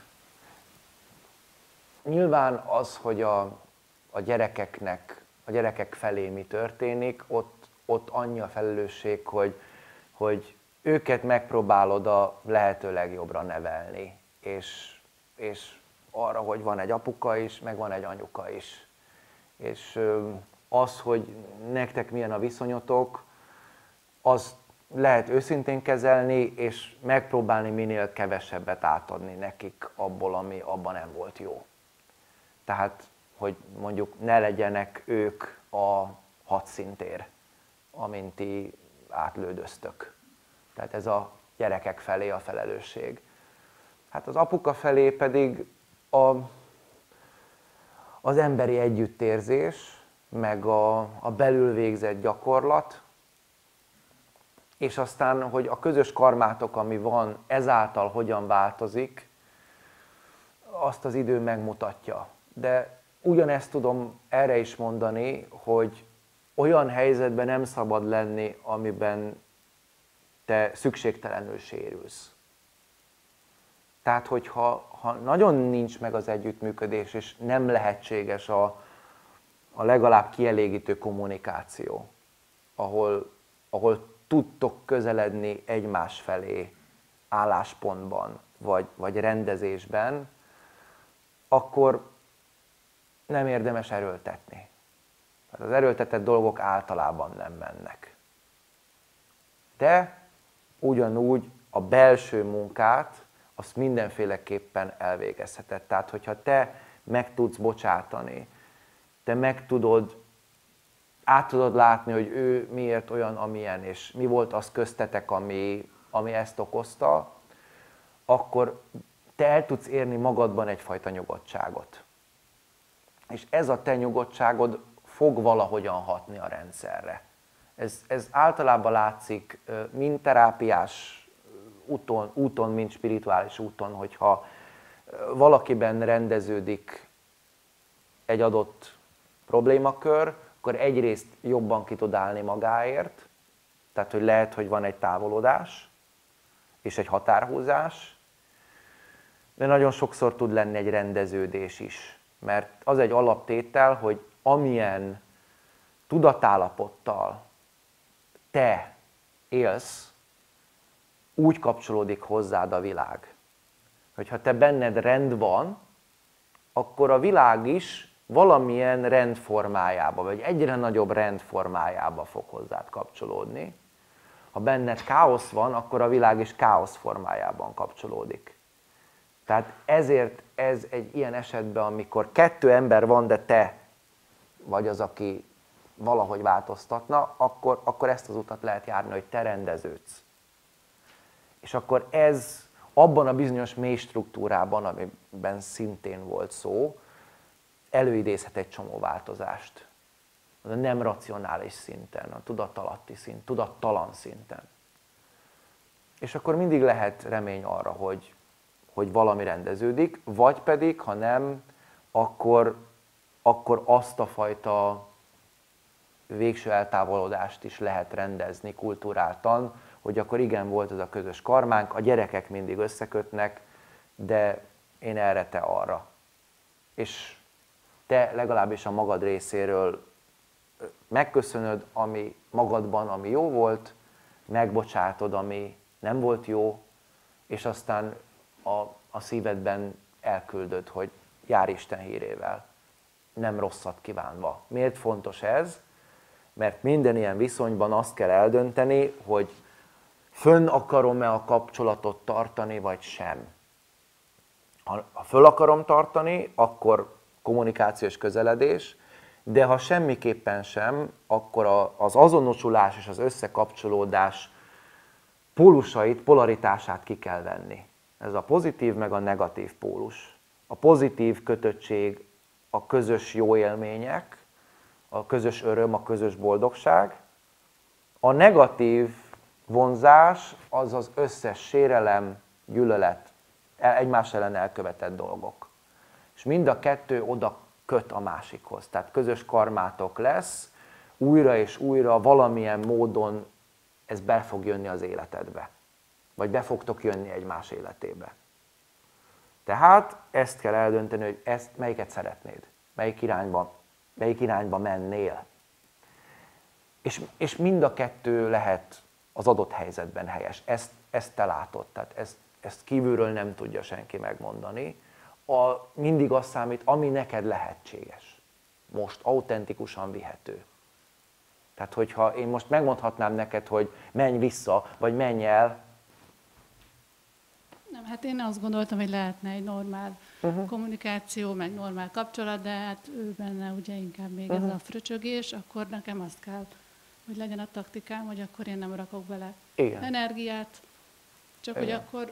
Nyilván az, hogy a, a gyerekeknek, a gyerekek felé mi történik, ott, ott annyi a felelősség, hogy, hogy őket megpróbálod a lehető legjobbra nevelni, és, és arra, hogy van egy apuka is, meg van egy anyuka is. És az, hogy nektek milyen a viszonyotok, az lehet őszintén kezelni, és megpróbálni minél kevesebbet átadni nekik abból, ami abban nem volt jó. Tehát, hogy mondjuk ne legyenek ők a hadszintér, amint ti átlődöztök. Tehát ez a gyerekek felé a felelősség. Hát az apuka felé pedig a, az emberi együttérzés, meg a, a belül végzett gyakorlat, és aztán, hogy a közös karmátok, ami van, ezáltal hogyan változik, azt az idő megmutatja. De ugyanezt tudom erre is mondani, hogy olyan helyzetben nem szabad lenni, amiben te szükségtelenül sérülsz. Tehát, hogyha ha nagyon nincs meg az együttműködés, és nem lehetséges a, a legalább kielégítő kommunikáció, ahol, ahol tudtok közeledni egymás felé álláspontban, vagy, vagy rendezésben, akkor nem érdemes erőltetni. Az erőltetett dolgok általában nem mennek. De ugyanúgy a belső munkát, azt mindenféleképpen elvégezheted. Tehát, hogyha te meg tudsz bocsátani, te meg tudod, át tudod látni, hogy ő miért olyan, amilyen, és mi volt az köztetek, ami, ami ezt okozta, akkor te el tudsz érni magadban egyfajta nyugodtságot. És ez a te nyugodtságod fog valahogyan hatni a rendszerre. Ez, ez általában látszik mind terápiás úton, úton, mind spirituális úton, hogyha valakiben rendeződik egy adott problémakör, akkor egyrészt jobban ki tud állni magáért, tehát hogy lehet, hogy van egy távolodás és egy határhúzás, de nagyon sokszor tud lenni egy rendeződés is. Mert az egy alaptétel, hogy amilyen tudatállapottal te élsz, úgy kapcsolódik hozzád a világ. Hogyha te benned rend van, akkor a világ is valamilyen rendformájába, vagy egyre nagyobb rendformájába fog hozzád kapcsolódni. Ha benned káosz van, akkor a világ is káosz formájában kapcsolódik. Tehát ezért ez egy ilyen esetben, amikor kettő ember van, de te vagy az, aki valahogy változtatna, akkor, akkor ezt az utat lehet járni, hogy te rendeződsz. És akkor ez abban a bizonyos mély struktúrában, amiben szintén volt szó, előidézhet egy csomó változást. A nem racionális szinten, a tudatalatti szint, tudattalan szinten. És akkor mindig lehet remény arra, hogy, hogy valami rendeződik, vagy pedig, ha nem, akkor, akkor azt a fajta végső eltávolodást is lehet rendezni kulturáltan, hogy akkor igen, volt ez a közös karmánk, a gyerekek mindig összekötnek, de én erre, te arra. És te legalábbis a magad részéről megköszönöd, ami magadban, ami jó volt, megbocsátod, ami nem volt jó, és aztán a, a szívedben elküldöd, hogy jár Isten hírével, nem rosszat kívánva. Miért fontos ez? Mert minden ilyen viszonyban azt kell eldönteni, hogy fönn akarom-e a kapcsolatot tartani, vagy sem. Ha föl akarom tartani, akkor kommunikációs közeledés, de ha semmiképpen sem, akkor az azonosulás és az összekapcsolódás pólusait, polaritását ki kell venni. Ez a pozitív meg a negatív pólus. A pozitív kötöttség a közös jó élmények, a közös öröm, a közös boldogság. A negatív vonzás az az összes sérelem, gyűlölet, egymás ellen elkövetett dolgok. És mind a kettő oda köt a másikhoz. Tehát közös karmátok lesz, újra és újra valamilyen módon ez be fog jönni az életedbe. Vagy be fogtok jönni egymás életébe. Tehát ezt kell eldönteni, hogy ezt melyiket szeretnéd. Melyik irányba, melyik irányba mennél. És, és mind a kettő lehet az adott helyzetben helyes. Ezt, ezt te látod, tehát ezt, ezt kívülről nem tudja senki megmondani. A, mindig az számít, ami neked lehetséges. Most autentikusan vihető. Tehát, hogyha én most megmondhatnám neked, hogy menj vissza, vagy menj el. Nem, hát én azt gondoltam, hogy lehetne egy normál uh-huh. kommunikáció, meg normál kapcsolat, de hát ő benne ugye inkább még uh-huh. ez a fröcsögés, akkor nekem azt kell, hogy legyen a taktikám, hogy akkor én nem rakok bele Igen. energiát, csak Igen. hogy akkor...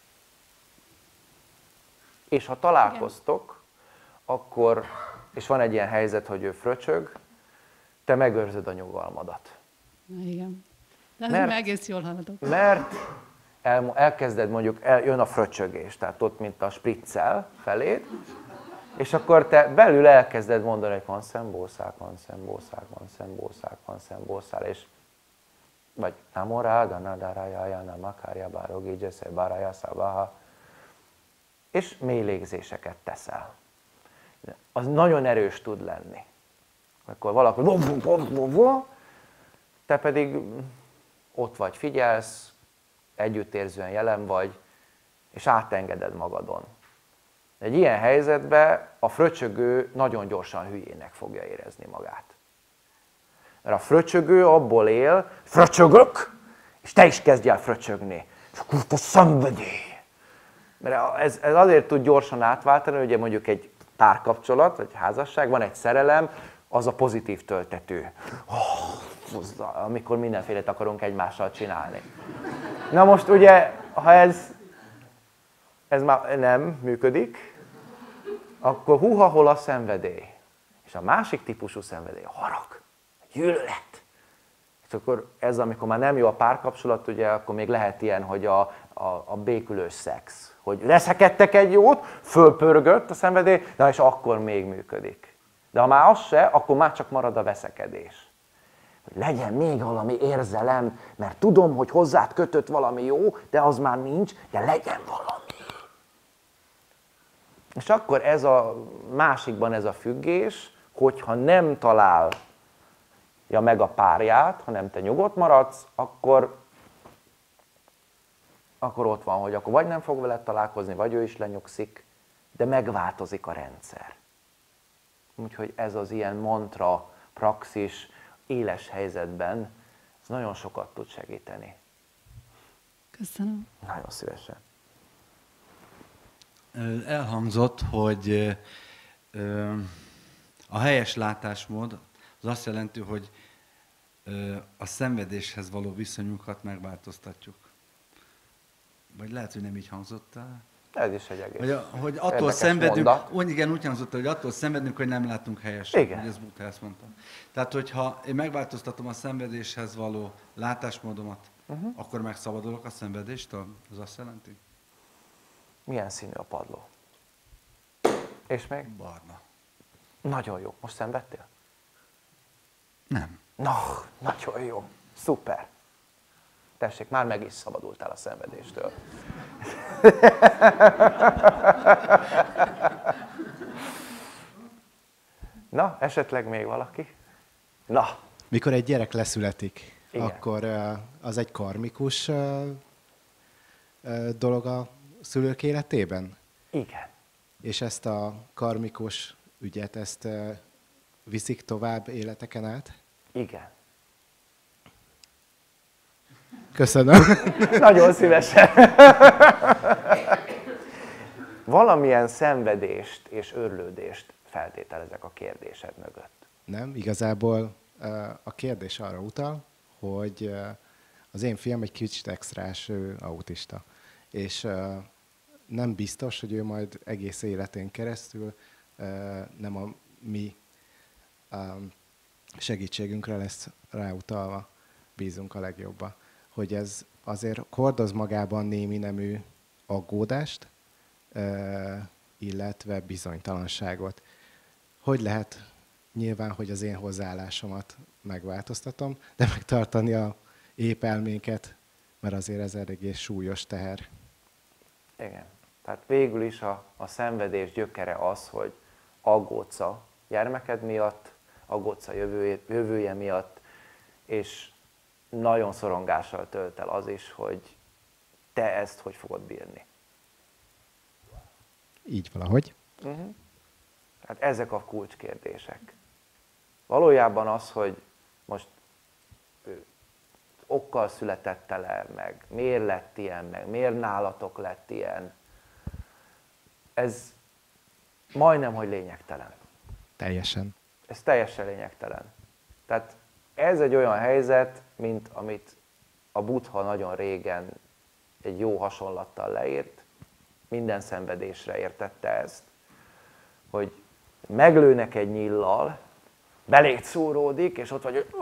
És ha találkoztok, igen. akkor, és van egy ilyen helyzet, hogy ő fröcsög, te megőrzöd a nyugalmadat. Na igen. De mert, mert, egész jól haladok. Mert el, elkezded mondjuk, el, jön a fröcsögés, tehát ott, mint a spriccel feléd, és akkor te belül elkezded mondani, hogy van szembószák, van szembószák, van szembószák, van szembószál, és vagy namoráda, nadárájája, namakárja, bárogi, gyösze, bárája, szabáha, és mély légzéseket teszel. Az nagyon erős tud lenni. Akkor valaki, te pedig ott vagy, figyelsz, együttérzően jelen vagy, és átengeded magadon. Egy ilyen helyzetben a fröcsögő nagyon gyorsan hülyének fogja érezni magát. Mert a fröcsögő abból él, fröcsögök, és te is kezdj el fröcsögni. És akkor te szenvedély. Mert ez, ez azért tud gyorsan átváltani, hogy ugye mondjuk egy párkapcsolat, vagy házasság, van egy szerelem, az a pozitív töltető. Oh, amikor mindenfélét akarunk egymással csinálni. Na most ugye, ha ez, ez már nem működik, akkor húha, hol a szenvedély. És a másik típusú szenvedély, a harag, a gyűlölet. És akkor ez, amikor már nem jó a párkapcsolat, ugye, akkor még lehet ilyen, hogy a, a, a békülős szex. Hogy leszekedtek egy jót, fölpörgött a szenvedély, na és akkor még működik. De ha már az se, akkor már csak marad a veszekedés. Hogy legyen még valami érzelem, mert tudom, hogy hozzád kötött valami jó, de az már nincs, de legyen valami. És akkor ez a másikban ez a függés, hogyha nem találja meg a párját, hanem te nyugodt maradsz, akkor, akkor ott van, hogy akkor vagy nem fog veled találkozni, vagy ő is lenyugszik, de megváltozik a rendszer. Úgyhogy ez az ilyen mantra, praxis, éles helyzetben, ez nagyon sokat tud segíteni. Köszönöm. Nagyon szívesen. Elhangzott, hogy a helyes látásmód az azt jelenti, hogy a szenvedéshez való viszonyunkat megváltoztatjuk. Vagy lehet, hogy nem így hangzott el. Ez is egy egész hogy, a, hogy attól szenvedünk, úgy, igen, úgy hangzott, hogy attól szenvedünk, hogy nem látunk helyesen. Igen. Hogy ez Buddha ezt mondta. Tehát, hogyha én megváltoztatom a szenvedéshez való látásmódomat, uh-huh. akkor megszabadulok a szenvedéstől? Ez azt jelenti? Milyen színű a padló? És még? Barna. Nagyon jó. Most szenvedtél? Nem. Na, nagyon jó. Szuper. Tessék, már meg is szabadultál a szenvedéstől. Na, esetleg még valaki? Na. Mikor egy gyerek leszületik, igen. akkor az egy karmikus dolog a szülők életében? Igen. És ezt a karmikus ügyet, ezt viszik tovább életeken át? Igen. Köszönöm. Nagyon szívesen. Valamilyen szenvedést és örlődést feltételezek a kérdésed mögött. Nem, igazából a kérdés arra utal, hogy az én fiam egy kicsit extrás, ő autista. És nem biztos, hogy ő majd egész életén keresztül nem a mi segítségünkre lesz ráutalva, bízunk a legjobba. Hogy ez azért hordoz magában némi nemű aggódást, illetve bizonytalanságot. Hogy lehet nyilván, hogy az én hozzáállásomat megváltoztatom, de megtartani a épp elménket, mert azért ez eléggé súlyos teher. Igen. Tehát végül is a, a szenvedés gyökere az, hogy aggódsz a gyermeked miatt, aggódsz a jövője, jövője miatt, és nagyon szorongással tölt el az is, hogy te ezt hogy fogod bírni. Így valahogy. Uh-huh. Hát ezek a kulcskérdések. Valójában az, hogy most okkal született le, meg miért lett ilyen, meg miért nálatok lett ilyen, ez majdnem, hogy lényegtelen. Teljesen. Ez teljesen lényegtelen. Tehát ez egy olyan helyzet, mint amit a Buddha nagyon régen egy jó hasonlattal leírt, minden szenvedésre értette ezt, hogy meglőnek egy nyillal, beléd szúródik, és ott vagy, hogy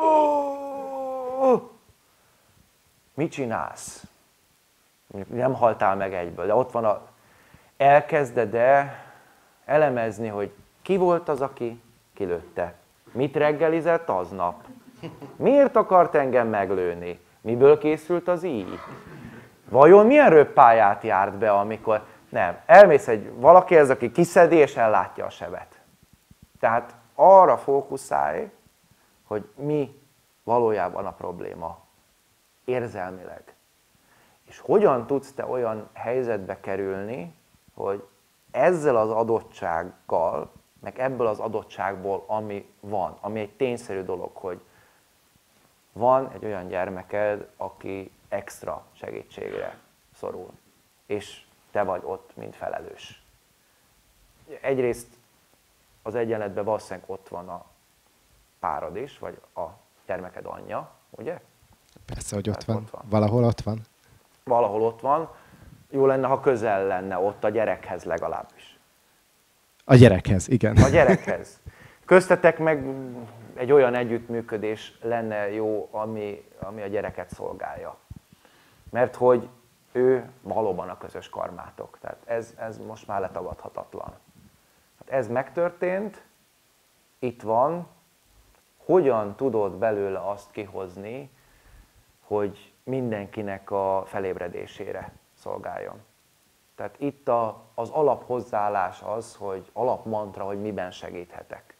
mit csinálsz? Nem haltál meg egyből, de ott van a... Elkezded-e elemezni, hogy ki volt az, aki kilőtte? Mit reggelizett aznap? Miért akart engem meglőni? Miből készült az íj? Vajon milyen röppályát járt be, amikor... Nem, elmész egy valaki ez, aki kiszedi és ellátja a sebet. Tehát arra fókuszálj, hogy mi valójában a probléma érzelmileg. És hogyan tudsz te olyan helyzetbe kerülni, hogy ezzel az adottsággal, meg ebből az adottságból, ami van, ami egy tényszerű dolog, hogy van egy olyan gyermeked, aki extra segítségre szorul, és te vagy ott, mint felelős. Egyrészt az egyenletben valószínűleg ott van a párod is, vagy a gyermeked anyja, ugye? Persze, hogy ott van. ott van. Valahol ott van. Valahol ott van. Jó lenne, ha közel lenne ott a gyerekhez legalábbis. A gyerekhez, igen. A gyerekhez. Köztetek meg egy olyan együttműködés lenne jó, ami, ami a gyereket szolgálja. Mert hogy ő valóban a közös karmátok. Tehát ez, ez most már letagadhatatlan. Hát ez megtörtént, itt van, hogyan tudod belőle azt kihozni, hogy mindenkinek a felébredésére szolgáljon. Tehát itt a, az alaphozzáállás az, hogy alapmantra, hogy miben segíthetek.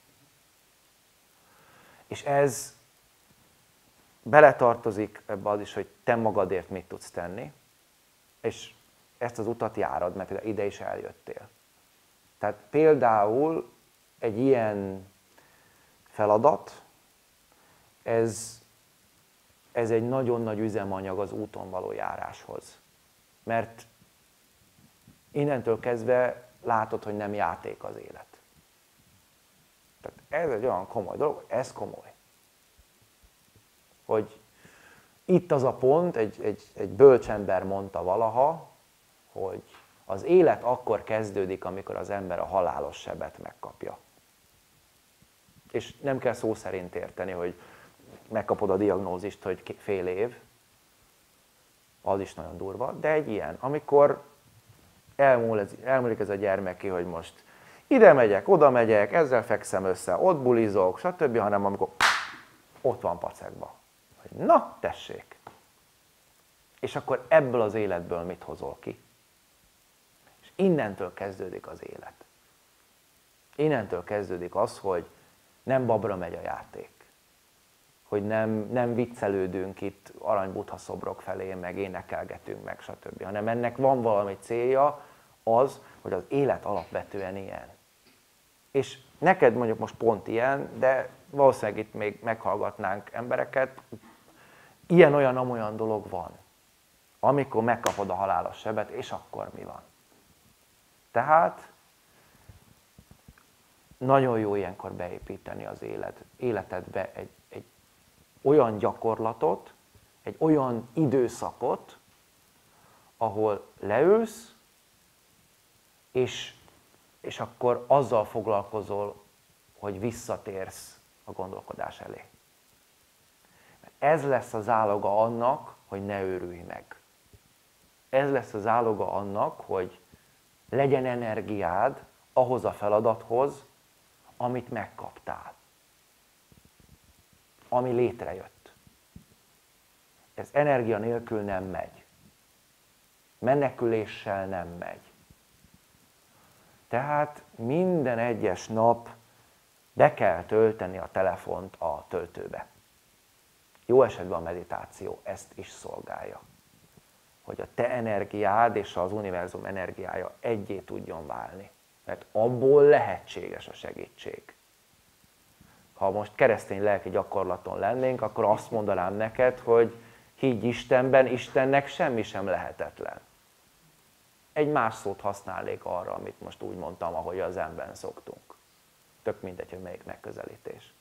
És ez beletartozik ebbe az is, hogy te magadért mit tudsz tenni, és ezt az utat járad, mert ide is eljöttél. Tehát például egy ilyen feladat, ez, ez egy nagyon nagy üzemanyag az úton való járáshoz. Mert innentől kezdve látod, hogy nem játék az élet. Tehát ez egy olyan komoly dolog, ez komoly. Hogy itt az a pont, egy, egy, egy bölcsember mondta valaha, hogy az élet akkor kezdődik, amikor az ember a halálos sebet megkapja. És nem kell szó szerint érteni, hogy megkapod a diagnózist, hogy fél év, az is nagyon durva, de egy ilyen, amikor elmúl ez, elmúlik ez a gyermeki, hogy most ide megyek, oda megyek, ezzel fekszem össze, ott bulizok, stb., hanem amikor ott van pacekba. Hogy na, tessék! És akkor ebből az életből mit hozol ki? És innentől kezdődik az élet. Innentől kezdődik az, hogy nem babra megy a játék. Hogy nem, nem viccelődünk itt aranybuddha szobrok felé, meg énekelgetünk, meg stb. Hanem ennek van valami célja, az, hogy az élet alapvetően ilyen. És neked mondjuk most pont ilyen, de valószínűleg itt még meghallgatnánk embereket, ilyen-olyan-amolyan dolog van, amikor megkapod a halálos sebet, és akkor mi van? Tehát nagyon jó ilyenkor beépíteni az élet, életedbe egy, egy olyan gyakorlatot, egy olyan időszakot, ahol leülsz, és, és akkor azzal foglalkozol, hogy visszatérsz a gondolkodás elé. Ez lesz az záloga annak, hogy ne őrülj meg. Ez lesz az záloga annak, hogy legyen energiád ahhoz a feladathoz, amit megkaptál. Ami létrejött. Ez energia nélkül nem megy. Meneküléssel nem megy. Tehát minden egyes nap be kell tölteni a telefont a töltőbe. jó esetben a meditáció ezt is szolgálja. Hogy a te energiád és az univerzum energiája egyé tudjon válni. Mert abból lehetséges a segítség. Ha most keresztény lelki gyakorlaton lennénk, akkor azt mondanám neked, hogy higgy Istenben, Istennek semmi sem lehetetlen. Egy más szót használnék arra, amit most úgy mondtam, ahogy az zenben szoktunk. Tök mindegy, hogy melyik megközelítés.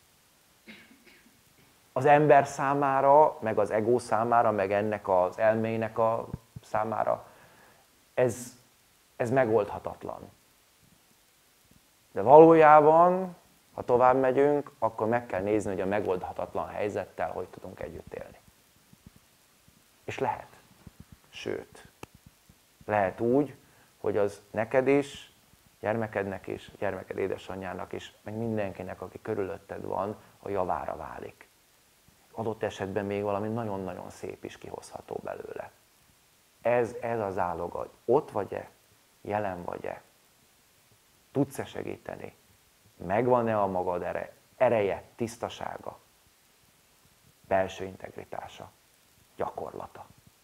Az ember számára, meg az ego számára, meg ennek az elmének a számára, ez, ez megoldhatatlan. De valójában, ha tovább megyünk, akkor meg kell nézni, hogy a megoldhatatlan helyzettel hogy tudunk együtt élni. És lehet. Sőt, lehet úgy, hogy az neked is, gyermekednek is, gyermeked édesanyjának is, meg mindenkinek, aki körülötted van, a javára válik. Adott esetben még valami nagyon-nagyon szép is kihozható belőle. Ez, ez az állog, hogy ott vagy-e, jelen vagy-e, tudsz-e segíteni, megvan-e a magad ereje, ereje, tisztasága, belső integritása, gyakorlata.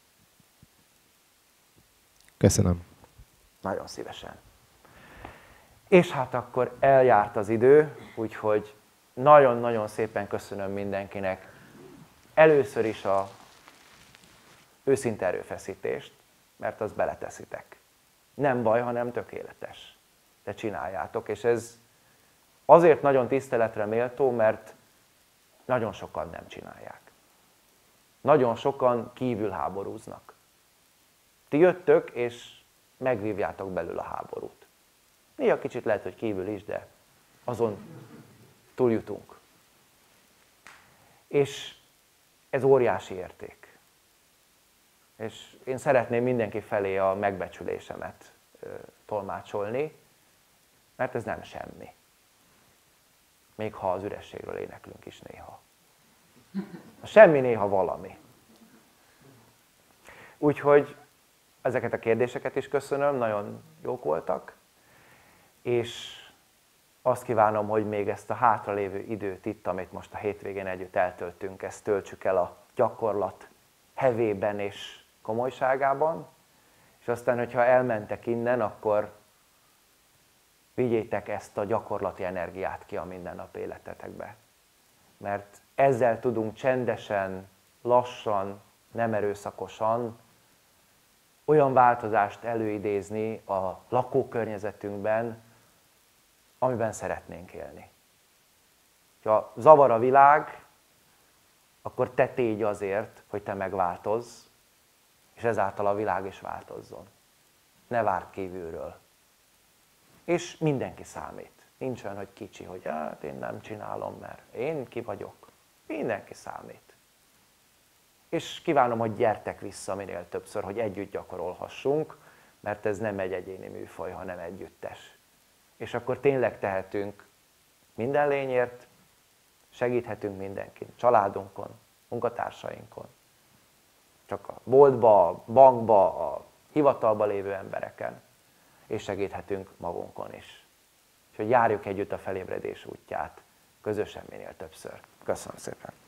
Köszönöm. Nagyon szívesen. És hát akkor eljárt az idő, úgyhogy nagyon-nagyon szépen köszönöm mindenkinek először is a őszinte erőfeszítést, mert azt beleteszitek. Nem baj, hanem tökéletes. De csináljátok, és ez azért nagyon tiszteletre méltó, mert nagyon sokan nem csinálják. Nagyon sokan kívül háborúznak. Ti jöttök, és megvívjátok belül a háborút. Néha kicsit lehet, hogy kívül is, de azon túljutunk. És ez óriási érték. És én szeretném mindenki felé a megbecsülésemet ö, tolmácsolni, mert ez nem semmi. Még ha az ürességről éneklünk is néha. A semmi néha valami. Úgyhogy ezeket a kérdéseket is köszönöm, nagyon jók voltak, és azt kívánom, hogy még ezt a hátralévő időt itt, amit most a hétvégén együtt eltöltünk, ezt töltsük el a gyakorlat hevében és komolyságában, és aztán, hogyha elmentek innen, akkor vigyétek ezt a gyakorlati energiát ki a mindennapi életetekbe. Mert ezzel tudunk csendesen, lassan, nem erőszakosan olyan változást előidézni a lakókörnyezetünkben, amiben szeretnénk élni. Ha zavar a világ, akkor te tégy azért, hogy te megváltozz, és ezáltal a világ is változzon. Ne várd kívülről. És mindenki számít. Nincs olyan, hogy kicsi, hogy hát én nem csinálom, mert én ki vagyok. Mindenki számít. És kívánom, hogy gyertek vissza minél többször, hogy együtt gyakorolhassunk, mert ez nem egy egyéni műfaj, hanem együttes. És akkor tényleg tehetünk minden lényért, segíthetünk mindenkin, családunkon, munkatársainkon, csak a boltba, a bankba, a hivatalba lévő embereken, és segíthetünk magunkon is. És hogy járjuk együtt a felébredés útját, közösen minél többször. Köszönöm szépen!